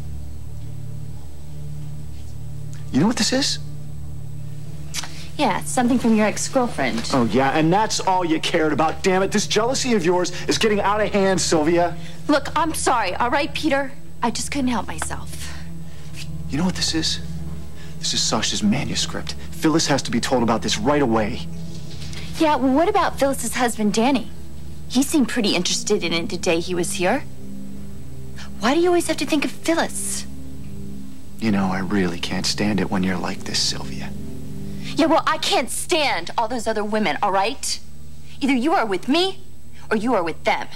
You know what this is? Yeah, it's something from your ex-girlfriend. Oh, yeah, and that's all you cared about. Damn it, this jealousy of yours is getting out of hand, Sylvia. Look, I'm sorry, all right, Peter? I just couldn't help myself. You know what this is? This is Sasha's manuscript. Phyllis has to be told about this right away. Yeah, well, what about Phyllis's husband, Danny? He seemed pretty interested in it the day he was here. Why do you always have to think of Phyllis? You know, I really can't stand it when you're like this, Sylvia. Yeah, well, I can't stand all those other women, all right? Either you are with me, or you are with them.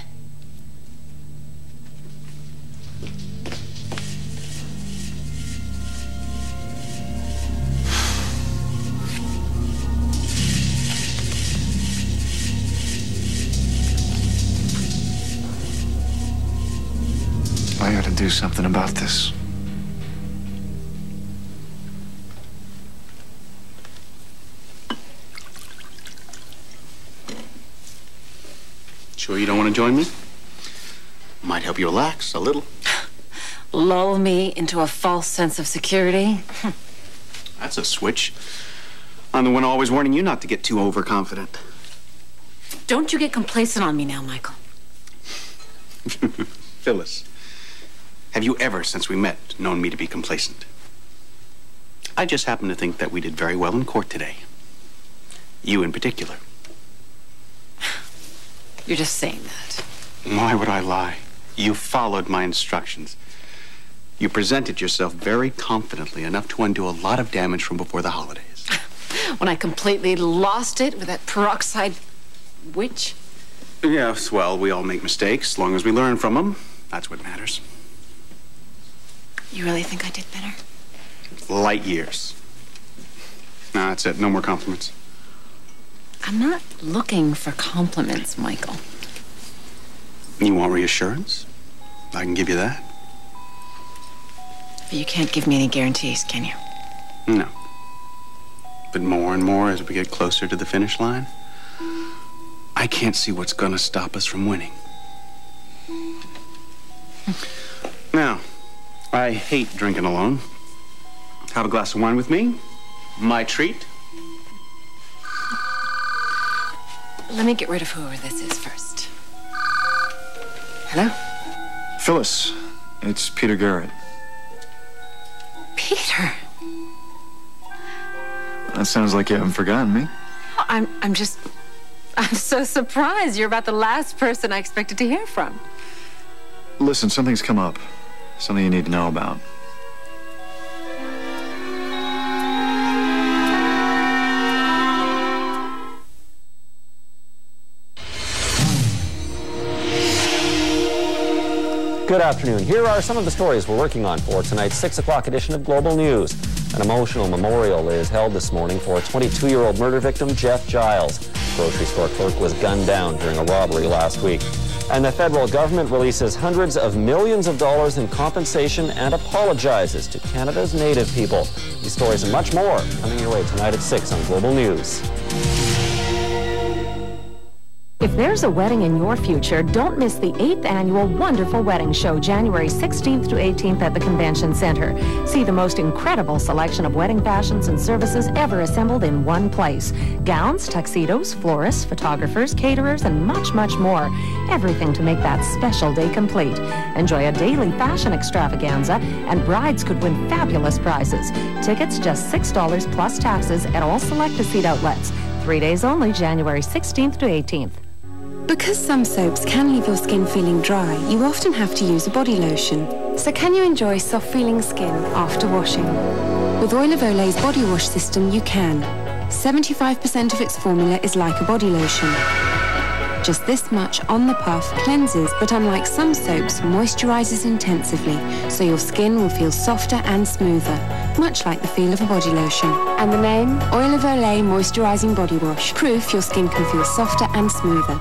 I gotta do something about this. Sure you don't want to join me? Might help you relax a little. Lull me into a false sense of security? That's a switch. I'm the one always warning you not to get too overconfident. Don't you get complacent on me now, Michael. Phyllis, have you ever, since we met, known me to be complacent? I just happen to think that we did very well in court today. You in particular. You're just saying that. Why would I lie? You followed my instructions. You presented yourself very confidently, enough to undo a lot of damage from before the holidays. When I completely lost it with that peroxide witch? Yes, well, we all make mistakes. As long as we learn from them, that's what matters. You really think I did better? Light years. No, that's it. No more compliments. I'm not looking for compliments, Michael. You want reassurance? I can give you that. But you can't give me any guarantees, can you? No. But more and more as we get closer to the finish line, I can't see what's gonna stop us from winning. Now, I hate drinking alone. Have a glass of wine with me. My treat. Let me get rid of whoever this is first. Hello? Phyllis, it's Peter Garrett. Peter? That sounds like you haven't forgotten me. I'm so surprised. You're about the last person I expected to hear from. Listen, something's come up. Something you need to know about. Good afternoon. Here are some of the stories we're working on for tonight's 6 o'clock edition of Global News. An emotional memorial is held this morning for 22-year-old murder victim Jeff Giles. The grocery store clerk was gunned down during a robbery last week. And the federal government releases hundreds of millions of dollars in compensation and apologizes to Canada's Native people. These stories and much more coming your way tonight at 6 on Global News. If there's a wedding in your future, don't miss the 8th annual Wonderful Wedding Show, January 16th to 18th at the Convention Center. See the most incredible selection of wedding fashions and services ever assembled in one place. Gowns, tuxedos, florists, photographers, caterers, and much, much more. Everything to make that special day complete. Enjoy a daily fashion extravaganza, and brides could win fabulous prizes. Tickets just $6 plus taxes at all select-a-seat outlets. 3 days only, January 16th to 18th. Because some soaps can leave your skin feeling dry, you often have to use a body lotion. So can you enjoy soft-feeling skin after washing? With Oil of Olay's body wash system, you can. 75% of its formula is like a body lotion. Just this much on the puff cleanses, but unlike some soaps, moisturizes intensively, so your skin will feel softer and smoother, much like the feel of a body lotion. And the name? Oil of Olay Moisturizing Body Wash. Proof your skin can feel softer and smoother.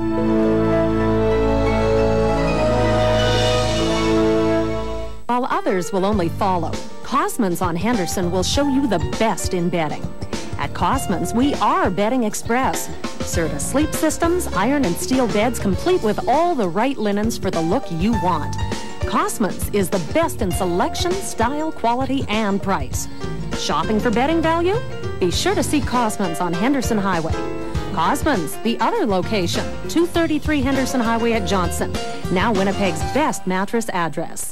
While others will only follow, Cosmans on Henderson will show you the best in bedding. At Cosmans, we are Bedding Express. Serta sleep systems, iron and steel beds complete with all the right linens for the look you want. Cosmans is the best in selection, style, quality, and price. Shopping for bedding value? Be sure to see Cosmans on Henderson Highway. Cosmans, the other location, 233 Henderson Highway at Johnson. Now Winnipeg's best mattress address.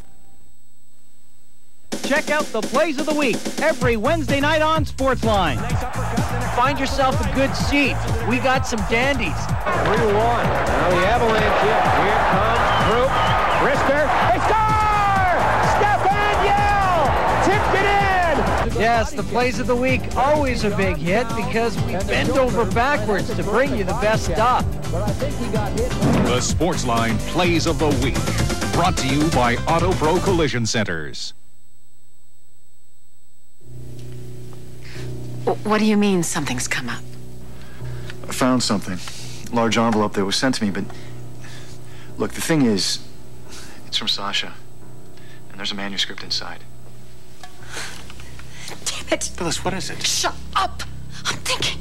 Check out the plays of the week every Wednesday night on Sportsline. Find yourself a good seat. We got some dandies. 3-1. Now the Avalanche here. Here comes Group. Brister. They score! Stefan Yell tipped it in! Yes, the plays of the week, always a big hit because we bend over backwards to bring you the best stuff. The Sportsline Plays of the Week. Brought to you by Auto Pro Collision Centers. What do you mean something's come up? I found something. Large envelope that was sent to me, but... Look, the thing is, it's from Sasha. And there's a manuscript inside. Damn it! Phyllis, what is it? Shut up! I'm thinking.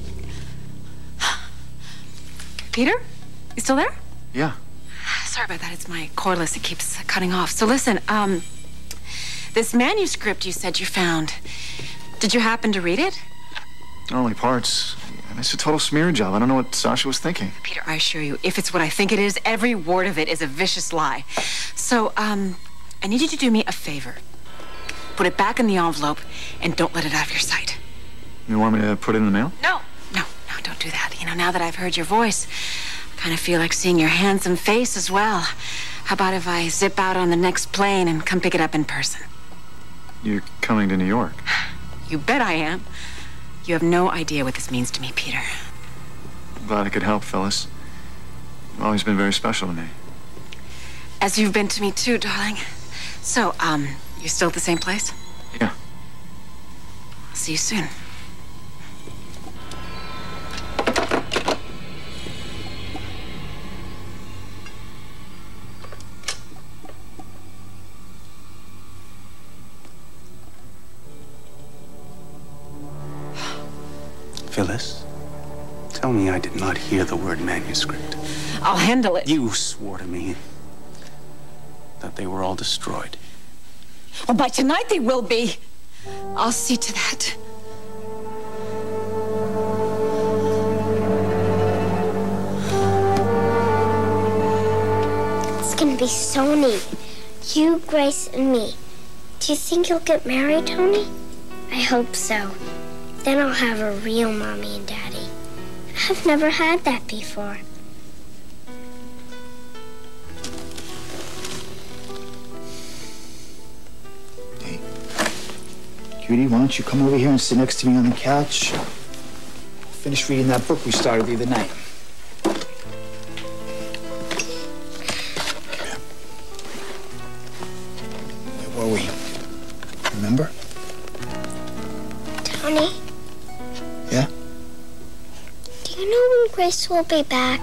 Peter? You still there? Yeah. Sorry about that. It's my cordless. It keeps cutting off. So listen, this manuscript you said you found, did you happen to read it? Only parts. And it's a total smear job. I don't know what Sasha was thinking. Peter, I assure you, if it's what I think it is, every word of it is a vicious lie. So, I need you to do me a favor. Put it back in the envelope and don't let it out of your sight. You want me to put it in the mail? No, don't do that. You know, now that I've heard your voice, I kind of feel like seeing your handsome face as well. How about if I zip out on the next plane and come pick it up in person? You're coming to New York. You bet I am. You have no idea what this means to me, Peter. Glad I could help, Phyllis. You've always been very special to me. As you've been to me too, darling. So, you're still at the same place? Yeah. I'll see you soon. Phyllis, tell me I did not hear the word manuscript. I'll handle it. You swore to me that they were all destroyed. Well, by tonight they will be. I'll see to that. It's gonna be so neat. You, Grace, and me. Do you think you'll get married, Tony? I hope so. Then I'll have a real mommy and daddy. I've never had that before. Hey, Judy, why don't you come over here and sit next to me on the couch? Finish reading that book we started the other night. Where were we? Remember? Tony? Yeah? Do you know when Grace will be back?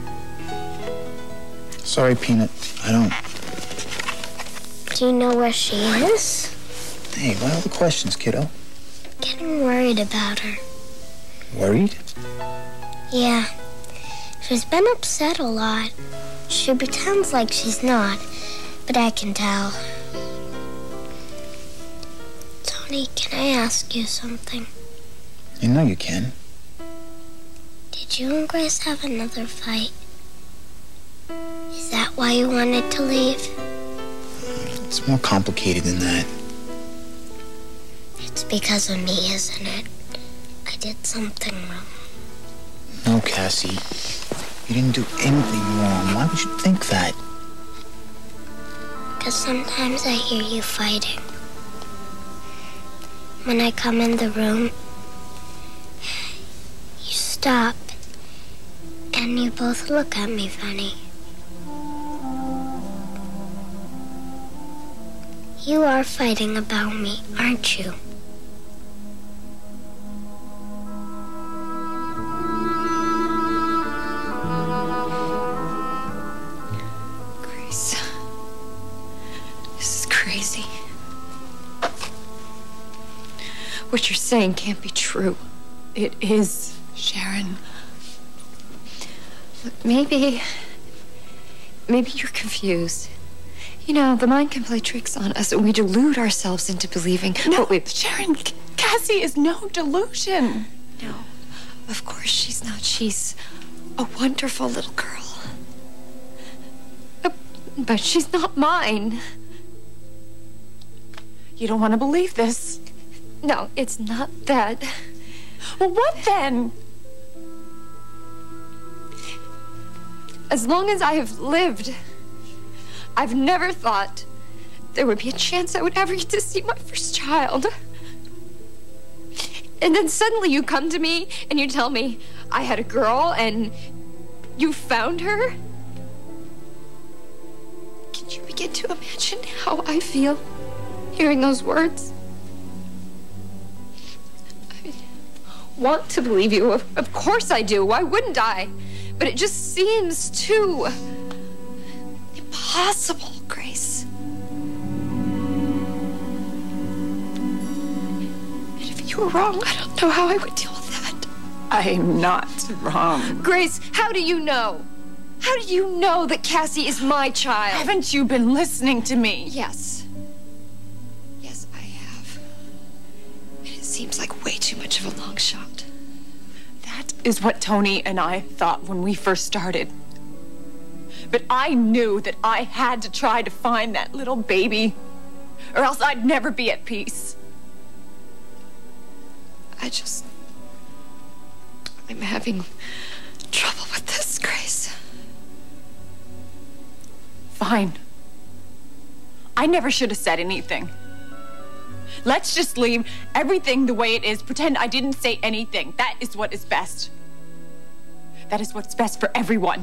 Sorry, Peanut. I don't. Do you know where she is? Hey, why all the questions, kiddo? Getting worried about her. Worried? Yeah. She's been upset a lot. She pretends like she's not, but I can tell. Tony, can I ask you something? You know you can. Did you and Grace have another fight? Is that why you wanted to leave? It's more complicated than that. It's because of me, isn't it? I did something wrong. No, Cassie. You didn't do anything wrong. Why would you think that? Because sometimes I hear you fighting. When I come in the room, you stop, and you both look at me funny. You are fighting about me, aren't you? Grace, this is crazy. What you're saying can't be true. It is, Sharon. Look, maybe you're confused. You know, the mind can play tricks on us, and we delude ourselves into believing. No, Sharon, Cassie is no delusion. No, of course she's not. She's a wonderful little girl. But she's not mine. You don't want to believe this. No, it's not that. Well, what then? As long as I have lived, I've never thought there would be a chance I would ever get to see my first child. And then suddenly you come to me and you tell me I had a girl and you found her. Can you begin to imagine how I feel hearing those words? I want to believe you. Of course I do. Why wouldn't I? But it just seems too impossible, Grace. And if you were wrong, I don't know how I would deal with that. I'm not wrong. Grace, how do you know? How do you know that Cassie is my child? Haven't you been listening to me? Yes. Yes, I have. And it seems like way too much of a long shot. That is what Tony and I thought when we first started. But I knew that I had to try to find that little baby, or else I'd never be at peace. I'm having trouble with this, Grace. Fine. I never should have said anything. Let's just leave everything the way it is. Pretend I didn't say anything. That is what is best. That is what's best for everyone.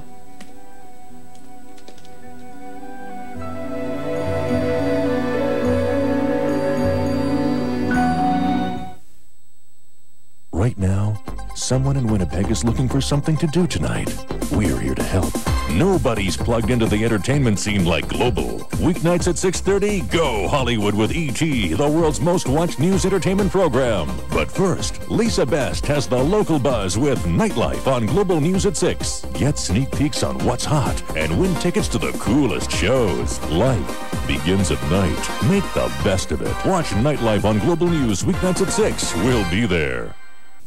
Right now, someone in Winnipeg is looking for something to do tonight. We're here to help. Nobody's plugged into the entertainment scene like Global. Weeknights at 6:30, go Hollywood with E.T., the world's most watched news entertainment program. But first, Lisa Best has the local buzz with Nightlife on Global News at 6. Get sneak peeks on what's hot and win tickets to the coolest shows. Life begins at night. Make the best of it. Watch Nightlife on Global News weeknights at 6. We'll be there.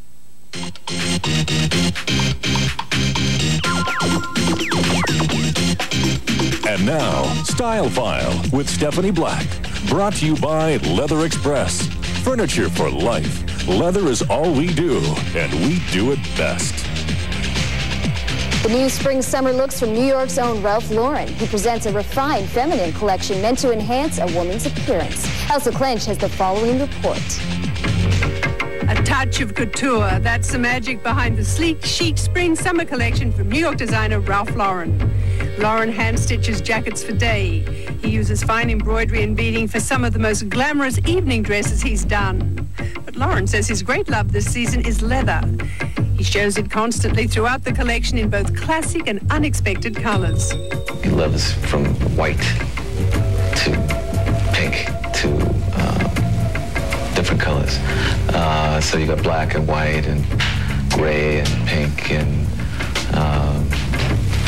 And now, Style File with Stephanie Black. Brought to you by Leather Express. Furniture for life. Leather is all we do, and we do it best. The new spring-summer looks from New York's own Ralph Lauren. He presents a refined feminine collection meant to enhance a woman's appearance. Elsa Clench has the following report. A touch of couture. That's the magic behind the sleek, chic spring-summer collection from New York designer Ralph Lauren. Lauren hand-stitches jackets for Day. He uses fine embroidery and beading for some of the most glamorous evening dresses he's done. But Lauren says his great love this season is leather. He shows it constantly throughout the collection in both classic and unexpected colors. He loves from white to pink to different colors. So you got black and white and gray and pink and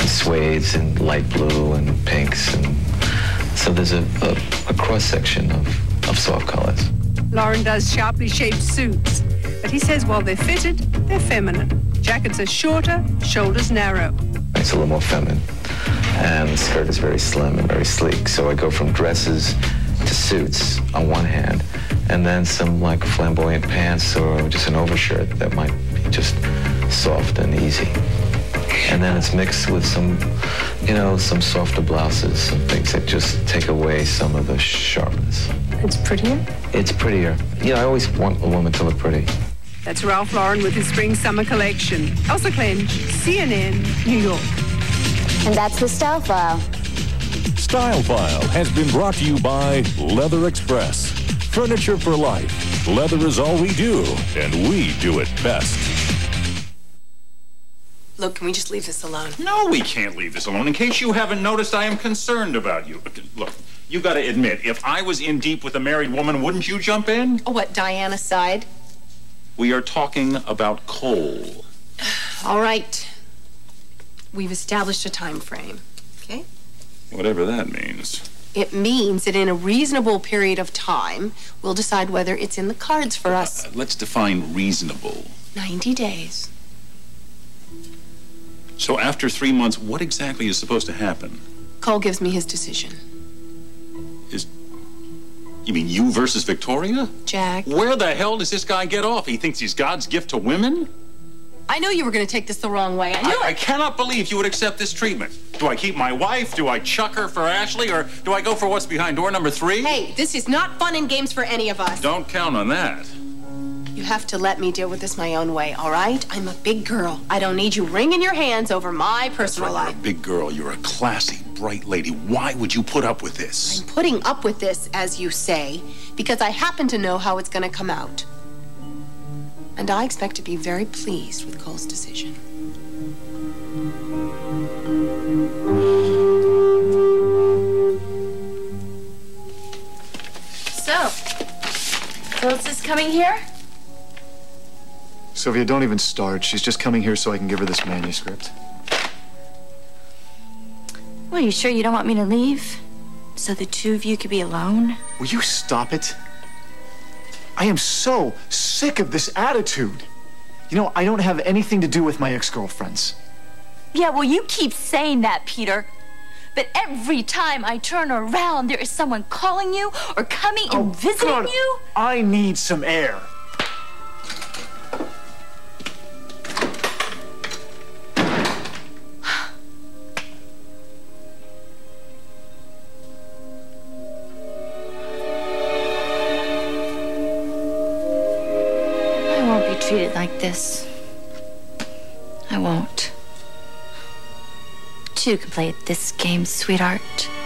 suedes and light blue and pinks, and so there's a cross-section of soft colors. Lauren does sharply shaped suits, but he says while they're fitted, they're feminine. Jackets are shorter, shoulders narrow. It's a little more feminine, and the skirt is very slim and very sleek. So I go from dresses to suits on one hand, and then some like flamboyant pants or just an overshirt that might be just soft and easy. And then it's mixed with some, some softer blouses, some things that just take away some of the sharpness. It's prettier? It's prettier. I always want a woman to look pretty. That's Ralph Lauren with his spring-summer collection. Elsa Clench, CNN, New York. And that's the Style File. Style File has been brought to you by Leather Express. Furniture for life. Leather is all we do, and we do it best. Look, can we just leave this alone? No, we can't leave this alone. In case you haven't noticed, I am concerned about you. Look, you got to admit, if I was in deep with a married woman, wouldn't you jump in? Oh, what, Diana side? We are talking about Cole. All right. We've established a time frame, okay? Whatever that means. It means that in a reasonable period of time, we'll decide whether it's in the cards for us. Let's define reasonable. 90 days. So after 3 months, what exactly is supposed to happen? Cole gives me his decision. You mean you versus Victoria? Jack. Where the hell does this guy get off? He thinks he's God's gift to women? I knew you were going to take this the wrong way. I cannot believe you would accept this treatment. Do I keep my wife? Do I chuck her for Ashley? Or do I go for what's behind door number 3? Hey, this is not fun and games for any of us. Don't count on that. You have to let me deal with this my own way, all right? I'm a big girl. I don't need you wringing your hands over my personal life. You're a big girl. You're a classy, bright lady. Why would you put up with this? I'm putting up with this, as you say, because I happen to know how it's going to come out. And I expect to be very pleased with Cole's decision. So, Phyllis is coming here? Sylvia, don't even start. She's just coming here so I can give her this manuscript. Well, you sure you don't want me to leave? So the two of you could be alone? Will you stop it? I am so sick of this attitude. I don't have anything to do with my ex-girlfriends. Yeah, well, you keep saying that, Peter. But every time I turn around, there is someone calling you or coming and visiting God, you. I need some air. Treated like this. I won't. Two can play at this game, sweetheart.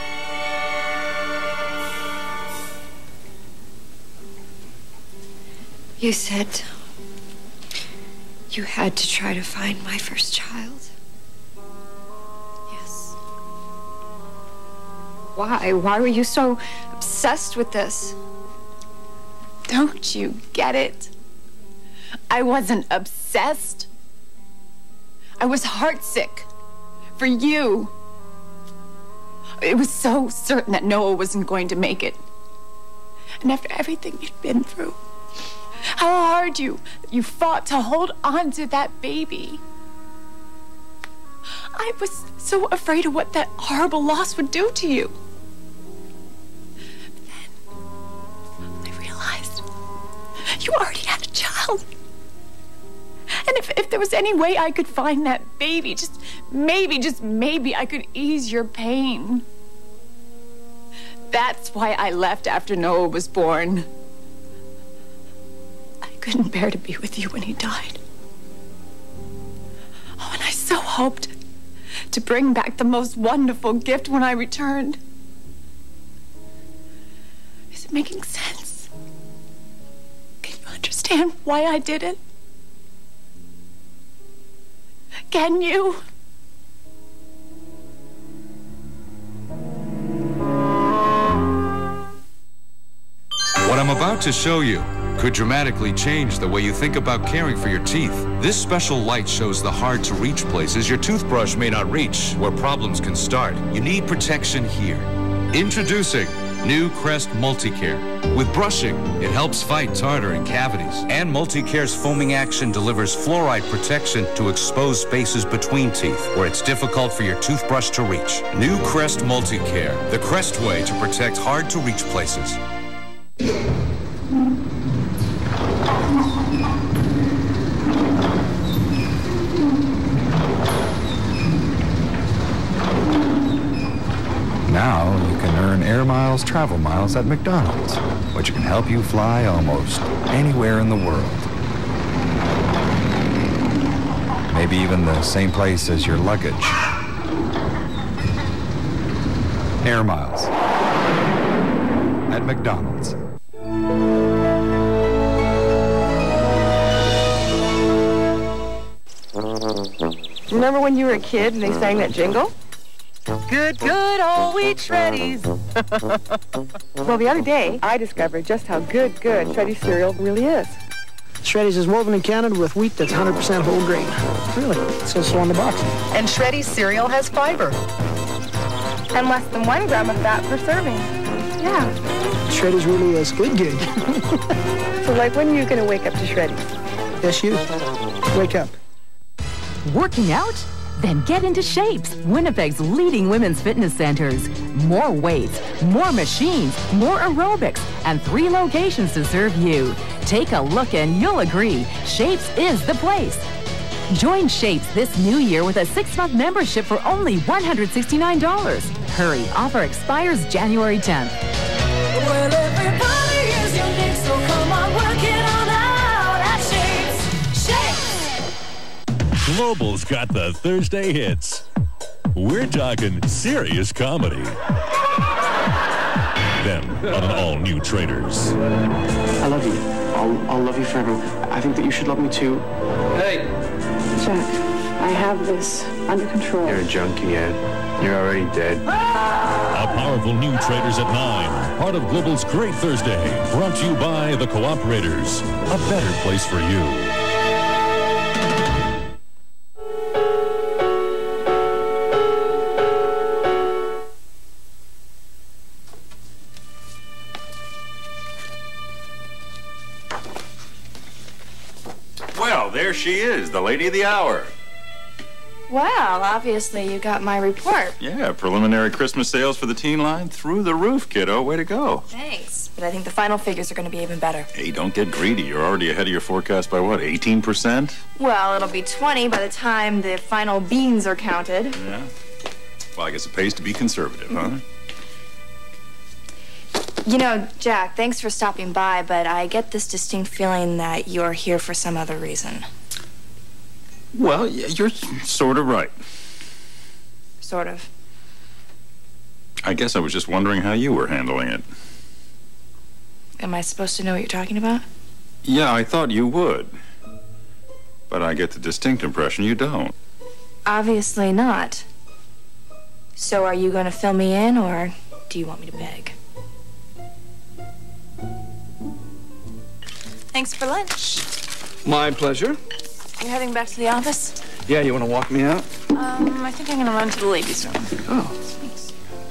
You said you had to try to find my first child. Yes. Why? Why were you so obsessed with this? Don't you get it? I wasn't obsessed. I was heartsick for you. It was so certain that Noah wasn't going to make it. And after everything you'd been through, how hard you fought to hold on to that baby. I was so afraid of what that horrible loss would do to you. But then I realized you already had a child. And if there was any way I could find that baby, just maybe I could ease your pain. That's why I left after Noah was born. I couldn't bear to be with you when he died. Oh, and I so hoped to bring back the most wonderful gift when I returned. Is it making sense? Can you understand why I did it? Can you? What I'm about to show you could dramatically change the way you think about caring for your teeth. This special light shows the hard-to-reach places your toothbrush may not reach, where problems can start. You need protection here. Introducing new Crest Multicare. With brushing, it helps fight tartar and cavities. And Multicare's foaming action delivers fluoride protection to exposed spaces between teeth, where it's difficult for your toothbrush to reach. New Crest Multicare, the Crest way to protect hard-to-reach places. Now you can earn air miles, travel miles at McDonald's, which can help you fly almost anywhere in the world. Maybe even the same place as your luggage. Air miles at McDonald's. Remember when you were a kid and they sang that jingle? Good, good, old wheat Shreddies. Well, the other day, I discovered just how good Shreddies cereal really is. Shreddies is woven in Canada with wheat that's 100% whole grain. Really, it says so on the box. And Shreddies cereal has fiber. And less than 1 gram of fat per serving. Yeah. Shreddies really is good. So, like, when are you going to wake up to Shreddies? Yes, you. Wake up. Working out? Then get into Shapes, Winnipeg's leading women's fitness centers. More weights, more machines, more aerobics, and 3 locations to serve you. Take a look and you'll agree, Shapes is the place. Join Shapes this new year with a 6-month membership for only $169. Hurry, offer expires January 10th. Well, everybody is unique, so come on, work it on out at Shapes. Global's got the Thursday hits. We're talking serious comedy. Then on an all-new Traders. I love you. I'll love you forever. I think that you should love me too. Hey! Jack, I have this under control. You're a junkie, Ed. You're already dead. A powerful new Traders at 9. Part of Global's Great Thursday. Brought to you by the Cooperators. A better place for you. Well, there she is, the lady of the hour. Well, obviously you got my report. Yeah, preliminary Christmas sales for the teen line through the roof, kiddo. Way to go. Thanks, but I think the final figures are going to be even better. Hey, don't get greedy. You're already ahead of your forecast by what, 18%? Well, it'll be 20 by the time the final beans are counted. Yeah. Well, I guess it pays to be conservative, huh? You know, Jack, thanks for stopping by, but I get this distinct feeling that you're here for some other reason. Well, you're sort of right. Sort of. I guess I was just wondering how you were handling it. Am I supposed to know what you're talking about? Yeah, I thought you would. But I get the distinct impression you don't. Obviously not. So are you going to fill me in, or do you want me to beg? Thanks for lunch. My pleasure. You heading back to the office? Yeah, you want to walk me out? I think I'm going to run to the ladies' room. Oh. Thanks.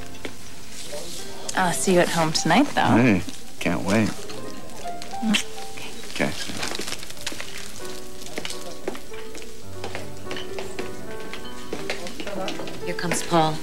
I'll see you at home tonight, though. Hey, can't wait. Okay. Here comes Paul.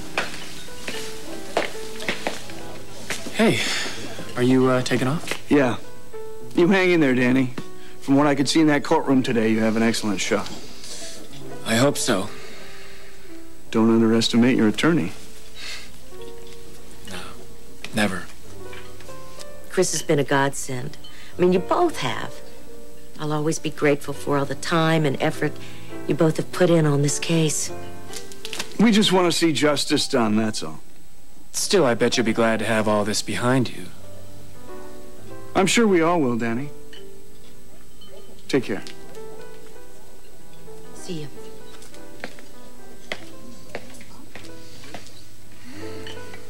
Hey, are you taking off? Yeah. You hang in there, Danny. From what I could see in that courtroom today, you have an excellent shot. I hope so. Don't underestimate your attorney. No, never. Chris has been a godsend. I mean, you both have. I'll always be grateful for all the time and effort you both have put in on this case. We just want to see justice done, that's all. Still, I bet you'll be glad to have all this behind you. I'm sure we all will, Danny. Take care. See you.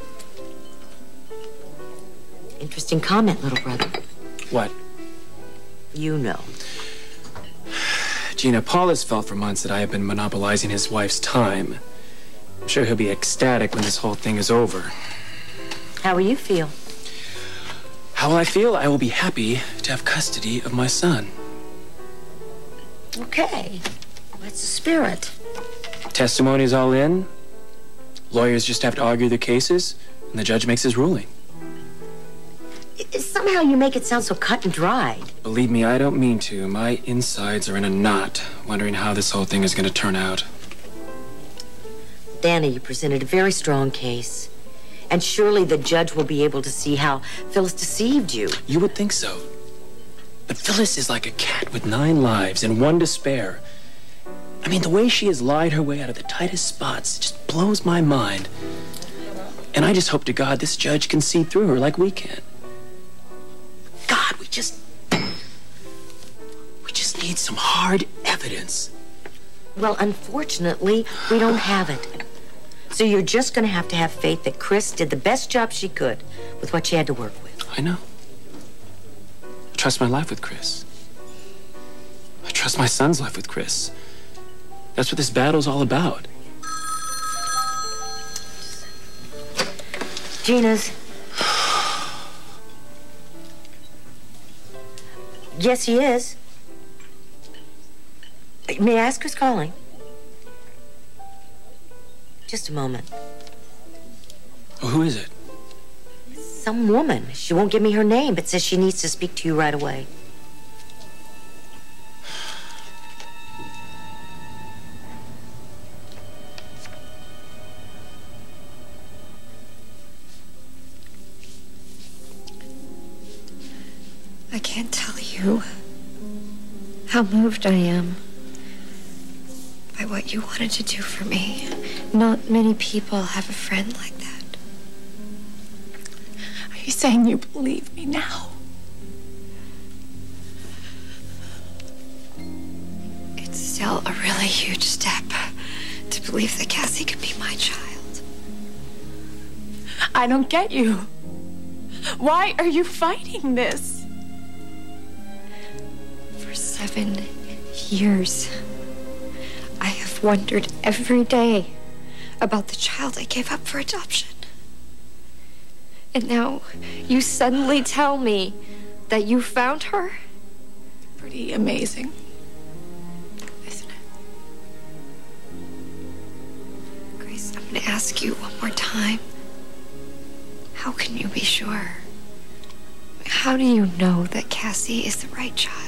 Interesting comment, little brother. What? You know. Gina, Paul has felt for months that I have been monopolizing his wife's time. I'm sure he'll be ecstatic when this whole thing is over. How will you feel? How will I feel? I will be happy to have custody of my son. Okay. That's the spirit. Testimony's all in. Lawyers just have to argue their cases, and the judge makes his ruling. Somehow you make it sound so cut and dried. Believe me, I don't mean to. My insides are in a knot, wondering how this whole thing is going to turn out. Danny, you presented a very strong case. And surely the judge will be able to see how Phyllis deceived you. You would think so. But Phyllis is like a cat with 9 lives and 1 to spare. I mean, the way she has lied her way out of the tightest spots just blows my mind. And I just hope to God this judge can see through her like we can. God, we just need some hard evidence. Well, unfortunately, we don't have it. So you're just going to have faith that Chris did the best job she could with what she had to work with. I know. I trust my life with Chris. I trust my son's life with Chris. That's what this battle's all about. Gina's. Yes, he is. May I ask who's calling? Just a moment. Well, who is it? Some woman. She won't give me her name, but says she needs to speak to you right away. I can't tell you how moved I am by what you wanted to do for me. Not many people have a friend like that. Are you saying you believe me now? It's still a really huge step to believe that Cassie could be my child. I don't get you. Why are you fighting this? For 7 years, I have wondered every day about the child I gave up for adoption. And now you suddenly tell me that you found her? Pretty amazing, isn't it? Grace, I'm going to ask you one more time. How can you be sure? How do you know that Cassie is the right child?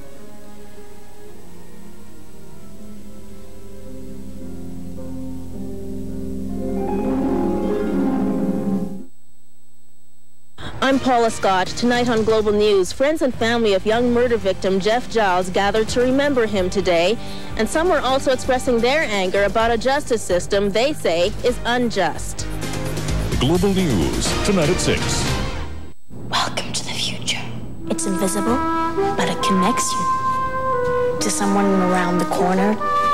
I'm Paula Scott. Tonight on Global News, friends and family of young murder victim Jeff Giles gathered to remember him today, and some were also expressing their anger about a justice system they say is unjust. Global News, tonight at 6. Welcome to the future. It's invisible, but it connects you to someone around the corner,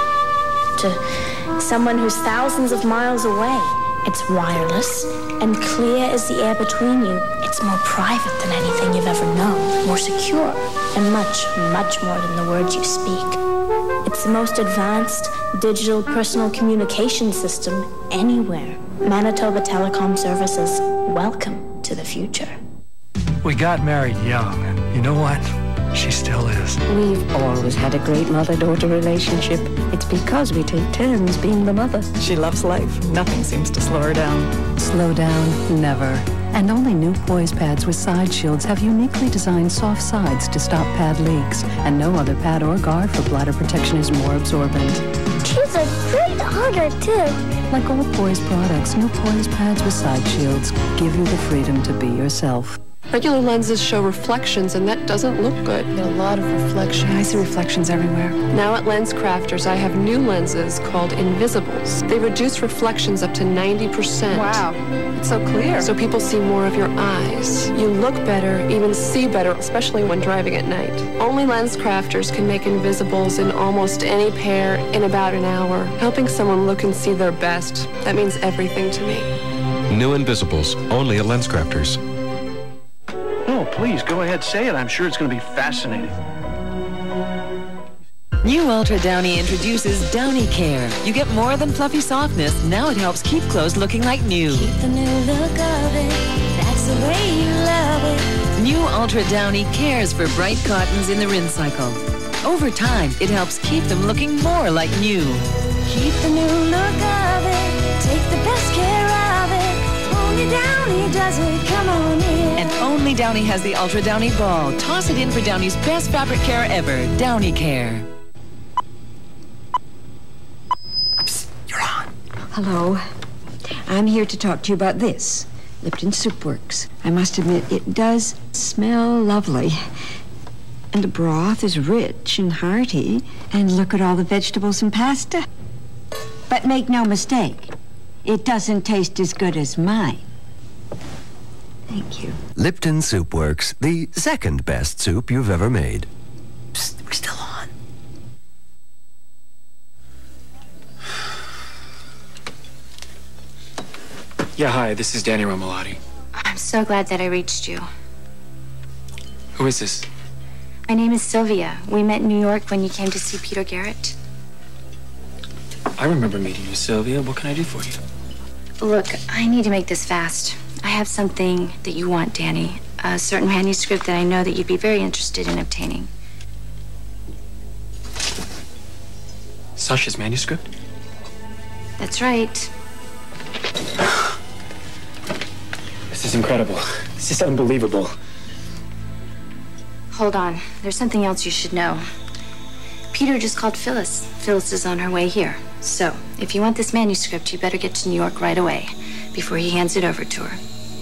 to someone who's thousands of miles away. It's wireless and clear as the air between you. It's more private than anything you've ever known, more secure, and much, much more than the words you speak. It's the most advanced digital personal communication system anywhere. Manitoba Telecom Services, welcome to the future. We got married young, and you know what? She still is. We've always had a great mother-daughter relationship. It's because we take turns being the mother. She loves life. Nothing seems to slow her down. Slow down, never. And only new poise pads with side shields have uniquely designed soft sides to stop pad leaks. And no other pad or guard for bladder protection is more absorbent. She's a great hugger, too. Like all Poise products, new Poise pads with side shields give you the freedom to be yourself. Regular lenses show reflections, and that doesn't look good. A lot of reflections. I see reflections everywhere. Now at Lens Crafters, I have new lenses called Invisibles. They reduce reflections up to 90%. Wow, it's so clear. So people see more of your eyes. You look better, even see better, especially when driving at night. Only Lens Crafters can make Invisibles in almost any pair in about an hour. Helping someone look and see their best, that means everything to me. New Invisibles, only at Lens Crafters. Oh, please, go ahead, say it. I'm sure it's going to be fascinating. New Ultra Downy introduces Downy Care. You get more than fluffy softness. Now it helps keep clothes looking like new. Keep the new look of it. That's the way you love it. New Ultra Downy cares for bright cottons in the rinse cycle. Over time, it helps keep them looking more like new. Keep the new look of it. Take the best care of it. Only Downy does it. Come on in. And only Downy has the Ultra Downy Ball. Toss it in for Downy's best fabric care ever. Downy Care. Hello. I'm here to talk to you about this. Lipton Soup Works. I must admit, it does smell lovely. And the broth is rich and hearty. And look at all the vegetables and pasta. But make no mistake, it doesn't taste as good as mine. Thank you. Lipton Soup Works, the second best soup you've ever made. Psst, we're still on. Yeah, hi, this is Danny Romolotti. I'm so glad that I reached you. Who is this? My name is Sylvia. We met in New York when you came to see Peter Garrett. I remember meeting you, Sylvia. What can I do for you? Look, I need to make this fast. I have something that you want, Danny. A certain manuscript that I know that you'd be very interested in obtaining. Sasha's manuscript? That's right. This is incredible. This is unbelievable. Hold on. There's something else you should know. Peter just called Phyllis. Phyllis is on her way here. So, if you want this manuscript, you better get to New York right away before he hands it over to her.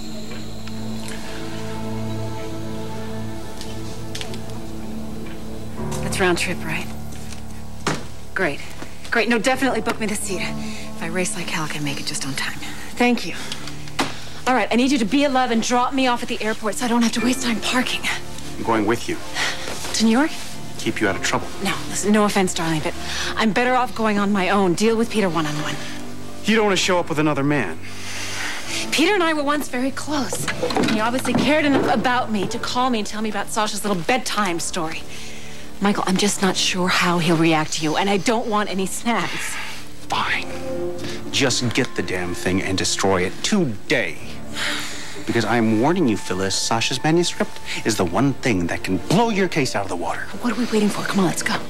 That's round trip, right? Great. Great. No, definitely book me the seat. If I race like hell, I can make it just on time. Thank you. All right, I need you to be 11, drop me off at the airport so I don't have to waste time parking. I'm going with you. To New York? Keep you out of trouble. No, listen, no offense, darling, but I'm better off going on my own. Deal with Peter one-on-one. You don't want to show up with another man. Peter and I were once very close. He obviously cared enough about me to call me and tell me about Sasha's little bedtime story. Michael, I'm just not sure how he'll react to you, and I don't want any snags. Fine. Just get the damn thing and destroy it today. Because I'm warning you, Phyllis, Sasha's manuscript is the one thing that can blow your case out of the water. What are we waiting for? Come on, let's go.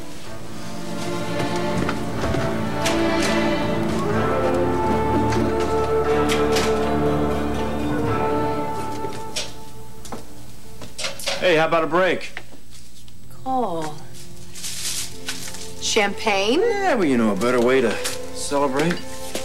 Hey, how about a break? Oh. Champagne? Yeah, well, you know, a better way to celebrate.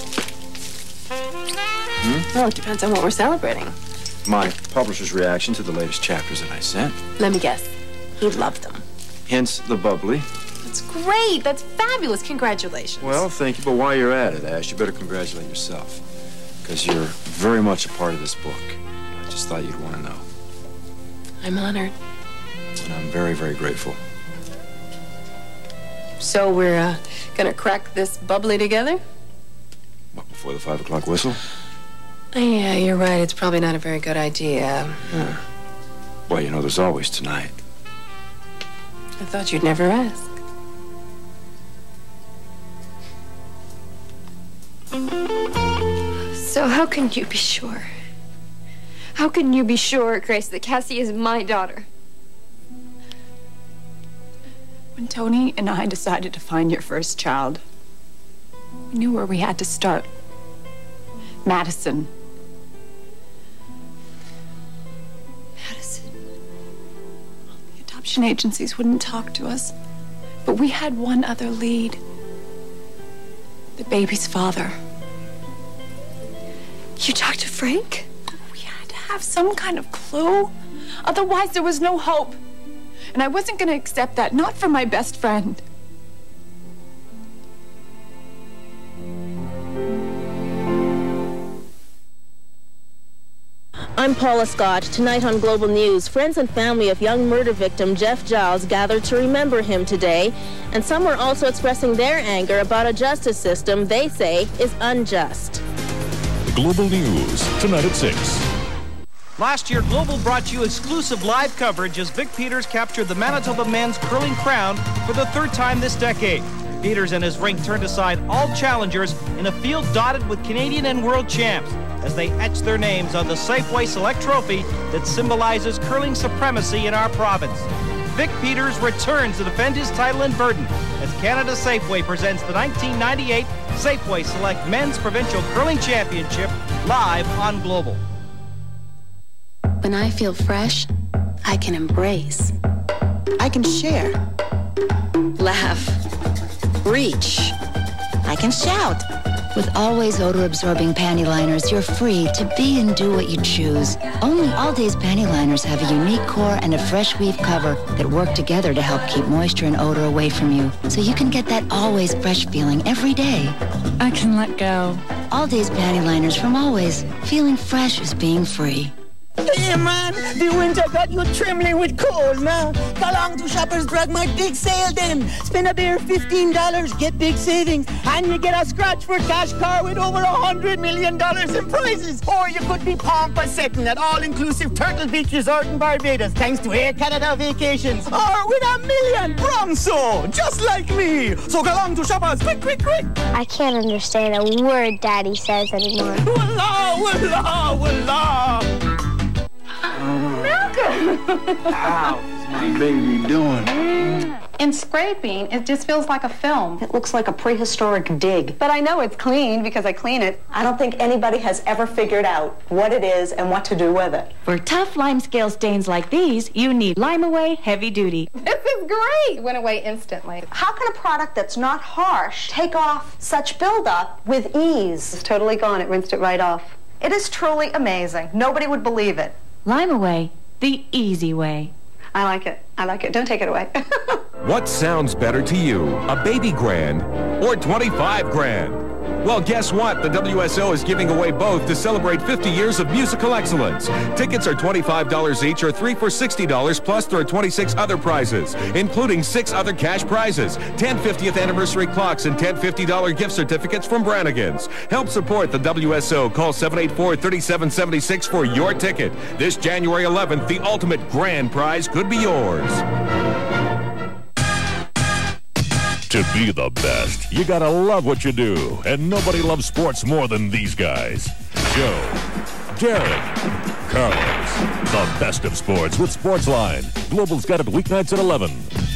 Well, it depends on what we're celebrating. My publisher's reaction to the latest chapters that I sent. Let me guess. He loved them. Hence the bubbly. That's great. That's fabulous. Congratulations. Well, thank you, but while you're at it, Ash, you better congratulate yourself. Because you're very much a part of this book. I just thought you'd want to know. I'm honored. And I'm very, very grateful. So we're gonna crack this bubbly together? What, before the 5 o'clock whistle? Yeah, you're right. It's probably not a very good idea. Well, you know, there's always tonight. I thought you'd never ask. So how can you be sure? How can you be sure, Grace, that Cassie is my daughter? When Tony and I decided to find your first child, we knew where we had to start. Madison. Madison? The adoption agencies wouldn't talk to us, but we had one other lead. The baby's father. You talked to Frank? We had to have some kind of clue. Otherwise, there was no hope. And I wasn't going to accept that, not for my best friend. I'm Paula Scott. Tonight on Global News, friends and family of young murder victim Jeff Giles gathered to remember him today. And some were also expressing their anger about a justice system they say is unjust. Global News, tonight at 6. Last year, Global brought you exclusive live coverage as Vic Peters captured the Manitoba men's curling crown for the third time this decade. Peters and his rink turned aside all challengers in a field dotted with Canadian and world champs as they etched their names on the Safeway Select Trophy that symbolizes curling supremacy in our province. Vic Peters returns to defend his title in Burton as Canada Safeway presents the 1998 Safeway Select Men's Provincial Curling Championship live on Global. When I feel fresh, I can embrace. I can share. Laugh. Reach. I can shout. With Always odor-absorbing panty liners, you're free to be and do what you choose. Only All Day's panty liners have a unique core and a fresh weave cover that work together to help keep moisture and odor away from you, so you can get that always fresh feeling every day. I can let go. All Day's panty liners from Always. Feeling fresh is being free. Hey man, the winter got you trembling with cold now. Go along to Shoppers Drug Mart big sale then. Spend a bare $15, get big savings, and you get a scratch for cash car with over $100 million in prizes. Or you could be pompous setting at all-inclusive Turtle Beach Resort in Barbados thanks to Air Canada Vacations. Or with $1 million Bronzo, just like me. So go along to Shoppers, quick, quick, quick. I can't understand a word Daddy says anymore. Wallah, wallah, wallah. How's my baby doing? In scraping, it just feels like a film. It looks like a prehistoric dig. But I know it's clean because I clean it. I don't think anybody has ever figured out what it is and what to do with it. For tough lime scale stains like these, you need Lime Away Heavy Duty. This is great! It went away instantly. How can a product that's not harsh take off such buildup with ease? It's totally gone. It rinsed it right off. It is truly amazing. Nobody would believe it. Lime Away, the easy way. I like it. I like it. Don't take it away. What sounds better to you, a baby grand or 25 grand? Well, guess what? The WSO is giving away both to celebrate 50 years of musical excellence. Tickets are $25 each or 3 for $60, plus there are 26 other prizes, including 6 other cash prizes, 10 50th anniversary clocks, and 10 $50 gift certificates from Brannigan's. Help support the WSO. Call 784-3776 for your ticket. This January 11th, the ultimate grand prize could be yours. To be the best, you gotta love what you do. And nobody loves sports more than these guys. Joe, Derek, Carlos. The best of sports with Sportsline. Global's got it weeknights at 11.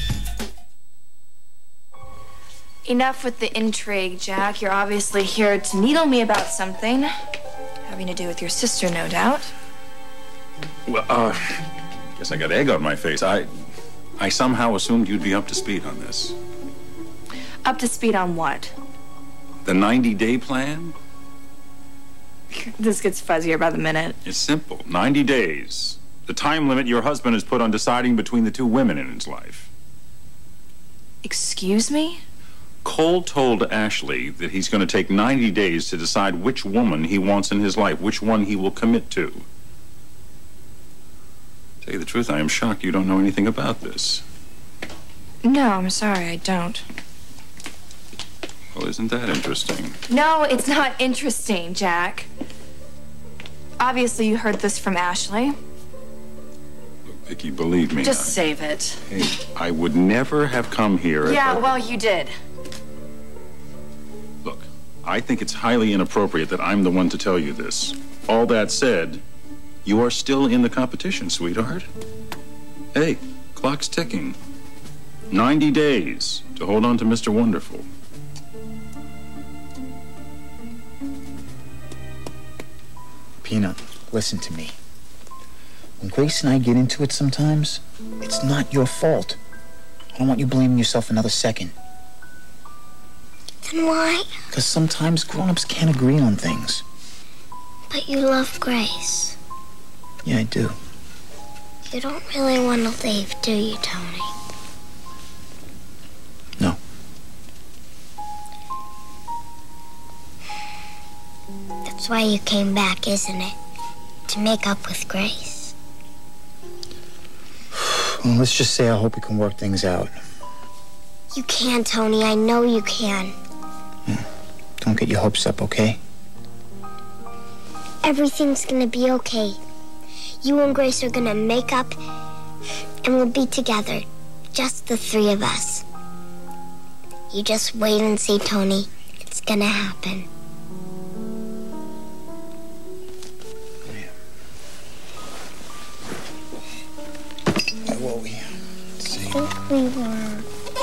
Enough with the intrigue, Jack. You're obviously here to needle me about something. Having to do with your sister, no doubt. Well, guess I got egg on my face. I somehow assumed you'd be up to speed on this. Up to speed on what? The 90-day plan? This gets fuzzier by the minute. It's simple. 90 days. The time limit your husband has put on deciding between the two women in his life. Excuse me? Cole told Ashley that he's going to take 90 days to decide which woman he wants in his life, which one he will commit to. Tell you the truth, I am shocked you don't know anything about this. No, I'm sorry, I don't. Well, isn't that interesting? No, it's not interesting, Jack. Obviously, you heard this from Ashley. Look, Vicky, believe me. Just save it. Hey, I would never have come here. Yeah, well, you did. Look, I think it's highly inappropriate that I'm the one to tell you this. All that said, you are still in the competition, sweetheart. Hey, clock's ticking. 90 days to hold on to Mr. Wonderful. Peanut, listen to me. When Grace and I get into it sometimes, it's not your fault. I don't want you blaming yourself another second. Then why? Because sometimes grown-ups can't agree on things. But you love Grace. Yeah, I do. You don't really want to leave, do you, Tony? No. That's why you came back, isn't it? To make up with Grace. Well, let's just say I hope we can work things out. You can, Tony. I know you can. Don't get your hopes up, okay? Everything's gonna be okay. You and Grace are gonna make up, and we'll be together. Just the three of us. You just wait and see, Tony. It's gonna happen. Where were we? Let's see. I think we were...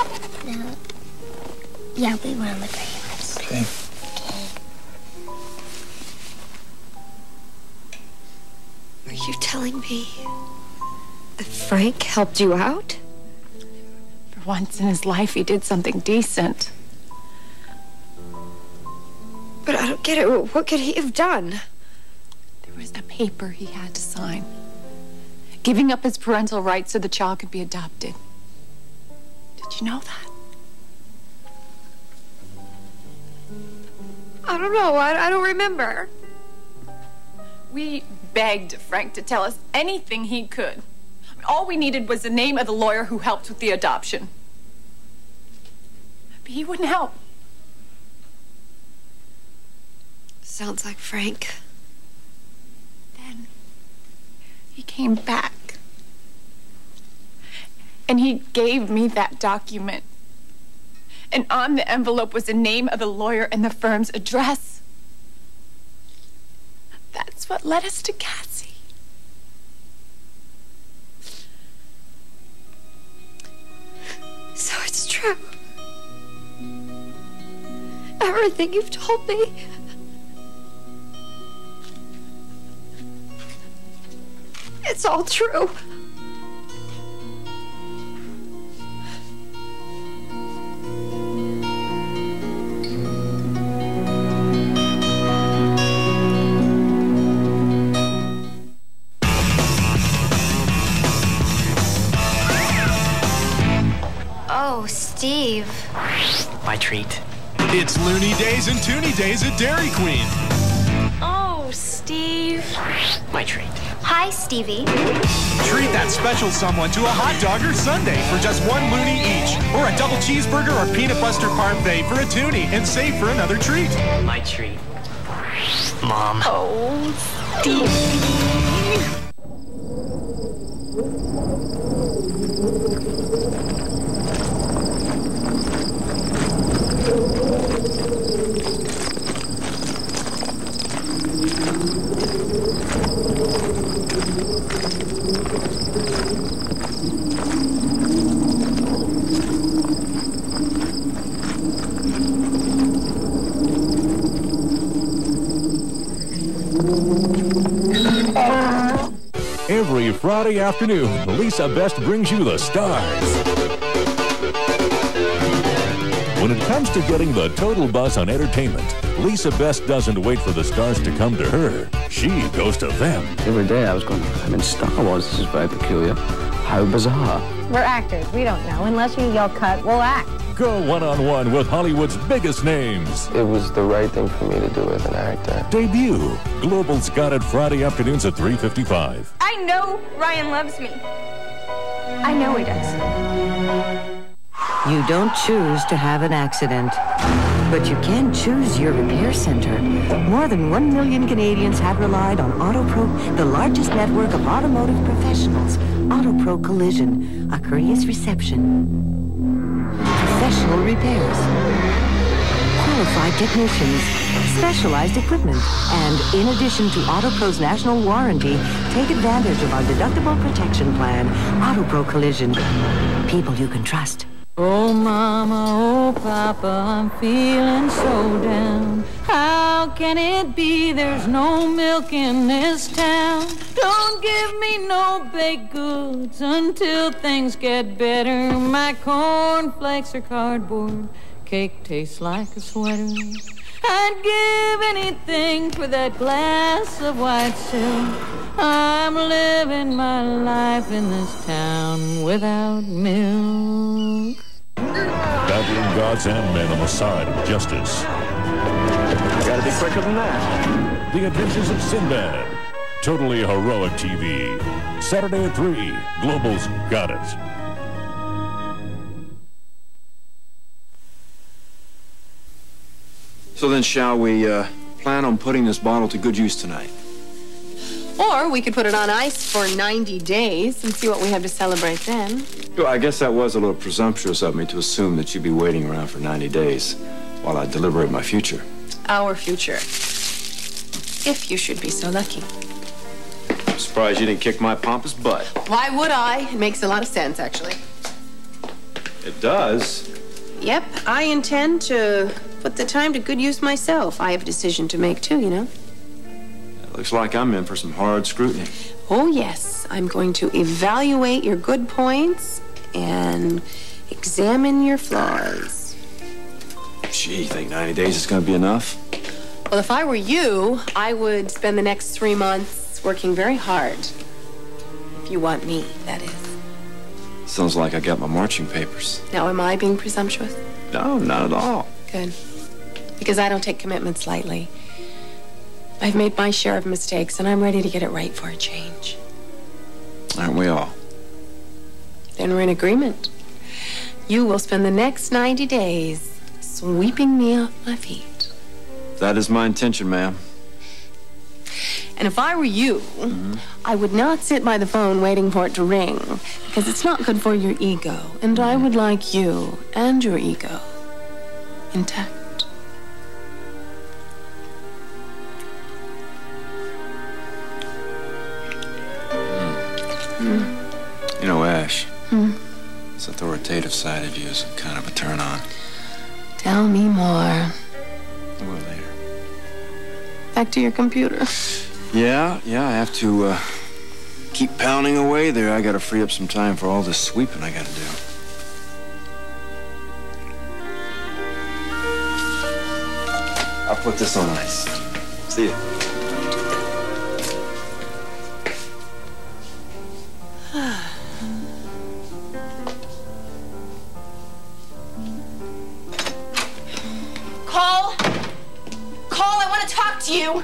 yeah, we were on the crayons. Okay. Are you telling me that Frank helped you out? For once in his life, he did something decent. But I don't get it. What could he have done? There was a paper he had to sign, giving up his parental rights so the child could be adopted. Did you know that? I don't know. I don't remember. We begged Frank to tell us anything he could. All we needed was the name of the lawyer who helped with the adoption. But he wouldn't help. Sounds like Frank. Then he came back. And he gave me that document. And on the envelope was the name of the lawyer and the firm's address. That's what led us to Cassie. So it's true. Everything you've told me. It's all true. Oh, Steve. My treat. It's Looney Days and Toonie Days at Dairy Queen. Oh, Steve. My treat. Hi, Stevie. Treat that special someone to a hot dog or sundae for just $1 loony each, or a double cheeseburger or peanut butter parfait for a toonie, and save for another treat. My treat. Mom. Oh, Steve. Every Friday afternoon, Lisa Best brings you the stars. When it comes to getting the total buzz on entertainment, Lisa Best doesn't wait for the stars to come to her. She goes to them. Every day I was going, I'm in Star Wars. This is very peculiar. How bizarre. We're actors. We don't know. Unless you yell cut, we'll act. Go one-on-one with Hollywood's biggest names. It was the right thing for me to do as an actor. Debut. Global's got it Friday afternoons at 3:55. I know Ryan loves me. I know he does. You don't choose to have an accident, but you can choose your repair center. More than 1 million Canadians have relied on AutoPro, the largest network of automotive professionals. AutoPro Collision, a courteous reception, professional repairs, qualified technicians, specialized equipment, and in addition to AutoPro's national warranty, take advantage of our deductible protection plan. AutoPro Collision, people you can trust. Oh, Mama, oh, Papa, I'm feeling so down. How can it be there's no milk in this town? Don't give me no baked goods until things get better. My cornflakes are cardboard. Cake tastes like a sweater. I'd give anything for that glass of white silk. I'm living my life in this town without milk. Battling gods and men on the side of justice. Gotta be quicker than that. The Adventures of Sinbad. Totally heroic TV. Saturday at 3. Global's got it. So then, shall we plan on putting this bottle to good use tonight? Or we could put it on ice for 90 days and see what we have to celebrate then. Well, I guess that was a little presumptuous of me to assume that you'd be waiting around for 90 days while I deliberate my future. Our future. If you should be so lucky. I'm surprised you didn't kick my pompous butt. Why would I? It makes a lot of sense, actually. It does? Yep, I intend to put the time to good use myself. I have a decision to make, too, you know. It looks like I'm in for some hard scrutiny. Oh, yes. I'm going to evaluate your good points and examine your flaws. Gee, you think 90 days is going to be enough? Well, if I were you, I would spend the next 3 months working very hard. If you want me, that is. Sounds like I got my marching papers. Now, am I being presumptuous? No, not at all. Good. Because I don't take commitments lightly. I've made my share of mistakes, and I'm ready to get it right for a change. Aren't we all? Then we're in agreement. You will spend the next 90 days sweeping me off my feet. That is my intention, ma'am. And if I were you, I would not sit by the phone waiting for it to ring, because it's not good for your ego. And I would like you and your ego intact. You know, Ash, this authoritative side of you is kind of a turn-on. Tell me more. Well, later. Back to your computer. Yeah, I have to keep pounding away there. I gotta free up some time for all this sweeping I gotta do. I'll put this on ice. See ya. Cole, I want to talk to you.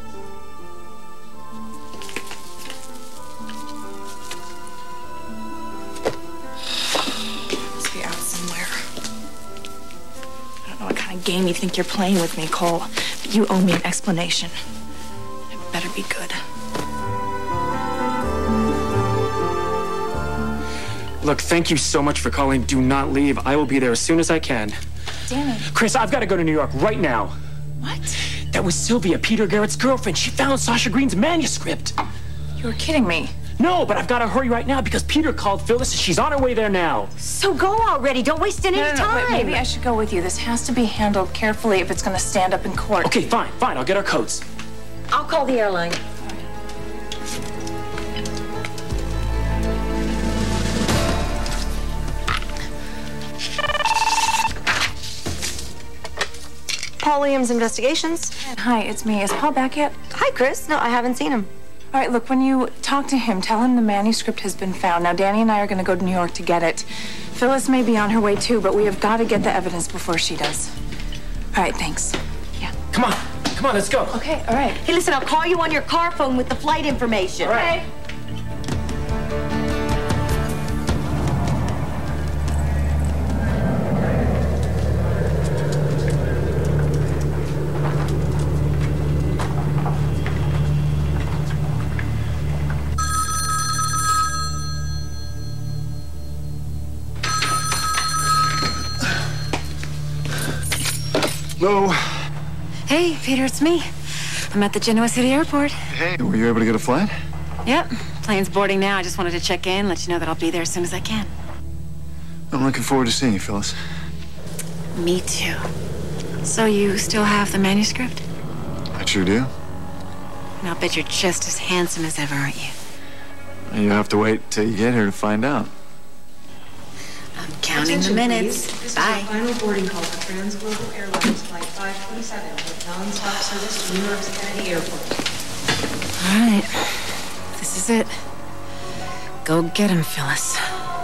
Must be out somewhere. I don't know what kind of game you think you're playing with me, Cole, but you owe me an explanation. It better be good. Look, thank you so much for calling. Do not leave. I will be there as soon as I can. Danny. Chris, I've got to go to New York right now. What? That was Sylvia, Peter Garrett's girlfriend. She found Sasha Green's manuscript. You were kidding me. No, but I've got to hurry right now because Peter called Phyllis. She's on her way there now. So go already. Don't waste any time. Wait, maybe I should go with you. This has to be handled carefully if it's going to stand up in court. Okay, fine. I'll get our coats. I'll call the airline. Paul Williams Investigations. Hi, it's me. Is Paul back yet? Hi, Chris. No, I haven't seen him. All right, look, when you talk to him, tell him the manuscript has been found. Now, Danny and I are going to go to New York to get it. Phyllis may be on her way, too, but we have got to get the evidence before she does. All right, thanks. Yeah. Come on, let's go. Okay, all right. Hey, listen, I'll call you on your car phone with the flight information. All right. Hello. Hey, Peter, it's me. I'm at the Genoa City Airport. Hey, were you able to get a flight? Yep, plane's boarding now. I just wanted to check in, let you know that I'll be there as soon as I can. I'm looking forward to seeing you, Phyllis. Me too. So you still have the manuscript? I sure do. And I'll bet you're just as handsome as ever, aren't you? You have to wait till you get here to find out. I'm counting the minutes. This Bye. is a final boarding call for Transglobal Airlines Flight 527 with non-stop service to New York's Kennedy Airport. All right. This is it. Go get him, Phyllis.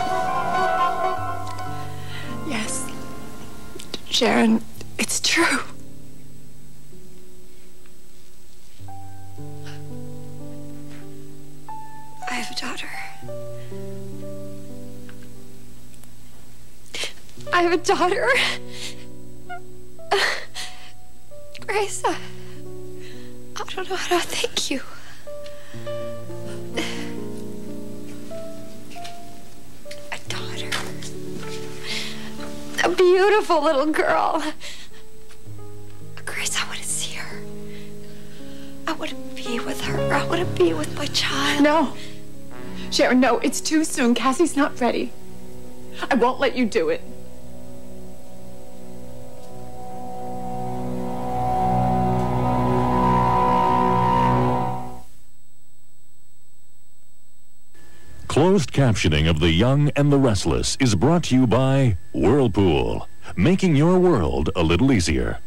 Yes. Sharon, it's true. I have a daughter. I have a daughter. Grace, I don't know how to thank you. A daughter. A beautiful little girl. Grace, I want to see her. I want to be with her. I want to be with my child. No. Sharon, no, it's too soon. Cassie's not ready. I won't let you do it. Closed captioning of The Young and the Restless is brought to you by Whirlpool, making your world a little easier.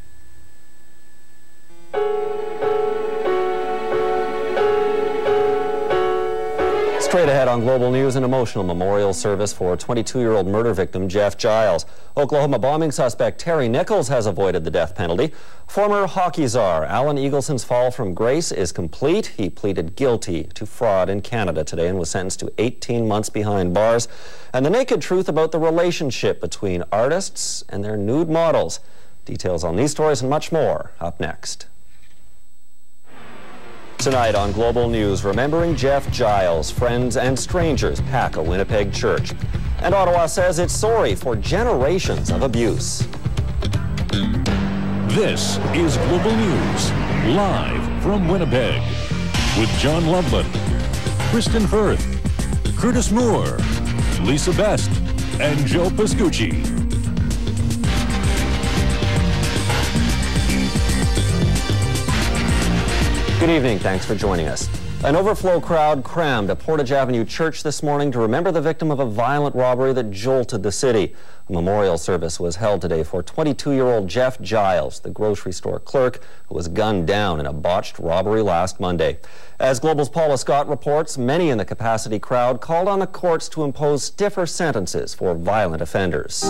Straight ahead on Global News, an emotional memorial service for 22-year-old murder victim Jeff Giles. Oklahoma bombing suspect Terry Nichols has avoided the death penalty. Former hockey czar Alan Eagleson's fall from grace is complete. He pleaded guilty to fraud in Canada today and was sentenced to 18 months behind bars. And the naked truth about the relationship between artists and their nude models. Details on these stories and much more up next. Tonight on Global News, remembering Jeff Giles, friends and strangers pack a Winnipeg church. And Ottawa says it's sorry for generations of abuse. This is Global News, live from Winnipeg, with John Loveland, Kristen Firth, Curtis Moore, Lisa Best, and Joe Pascucci. Good evening, thanks for joining us. An overflow crowd crammed a Portage Avenue church this morning to remember the victim of a violent robbery that jolted the city. A memorial service was held today for 22-year-old Jeff Giles, the grocery store clerk who was gunned down in a botched robbery last Monday. As Global's Paula Scott reports, many in the capacity crowd called on the courts to impose stiffer sentences for violent offenders.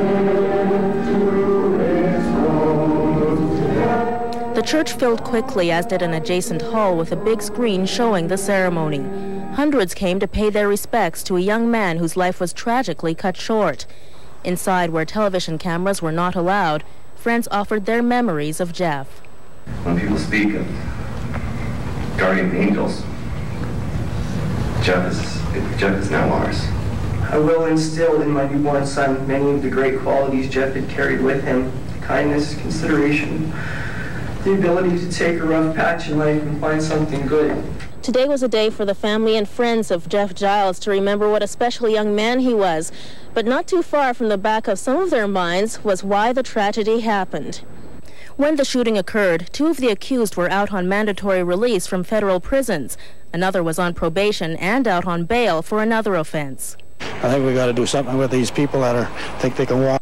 The church filled quickly, as did an adjacent hall with a big screen showing the ceremony. Hundreds came to pay their respects to a young man whose life was tragically cut short. Inside, where television cameras were not allowed, friends offered their memories of Jeff. When people speak of guardian angels, Jeff is now ours. I will instill in my newborn son many of the great qualities Jeff had carried with him: kindness, consideration, the ability to take a rough patch in life and find something good. Today was a day for the family and friends of Jeff Giles to remember what a special young man he was. But not too far from the back of some of their minds was why the tragedy happened. When the shooting occurred, 2 of the accused were out on mandatory release from federal prisons. Another was on probation and out on bail for another offense. I think we got to do something with these people that think they can walk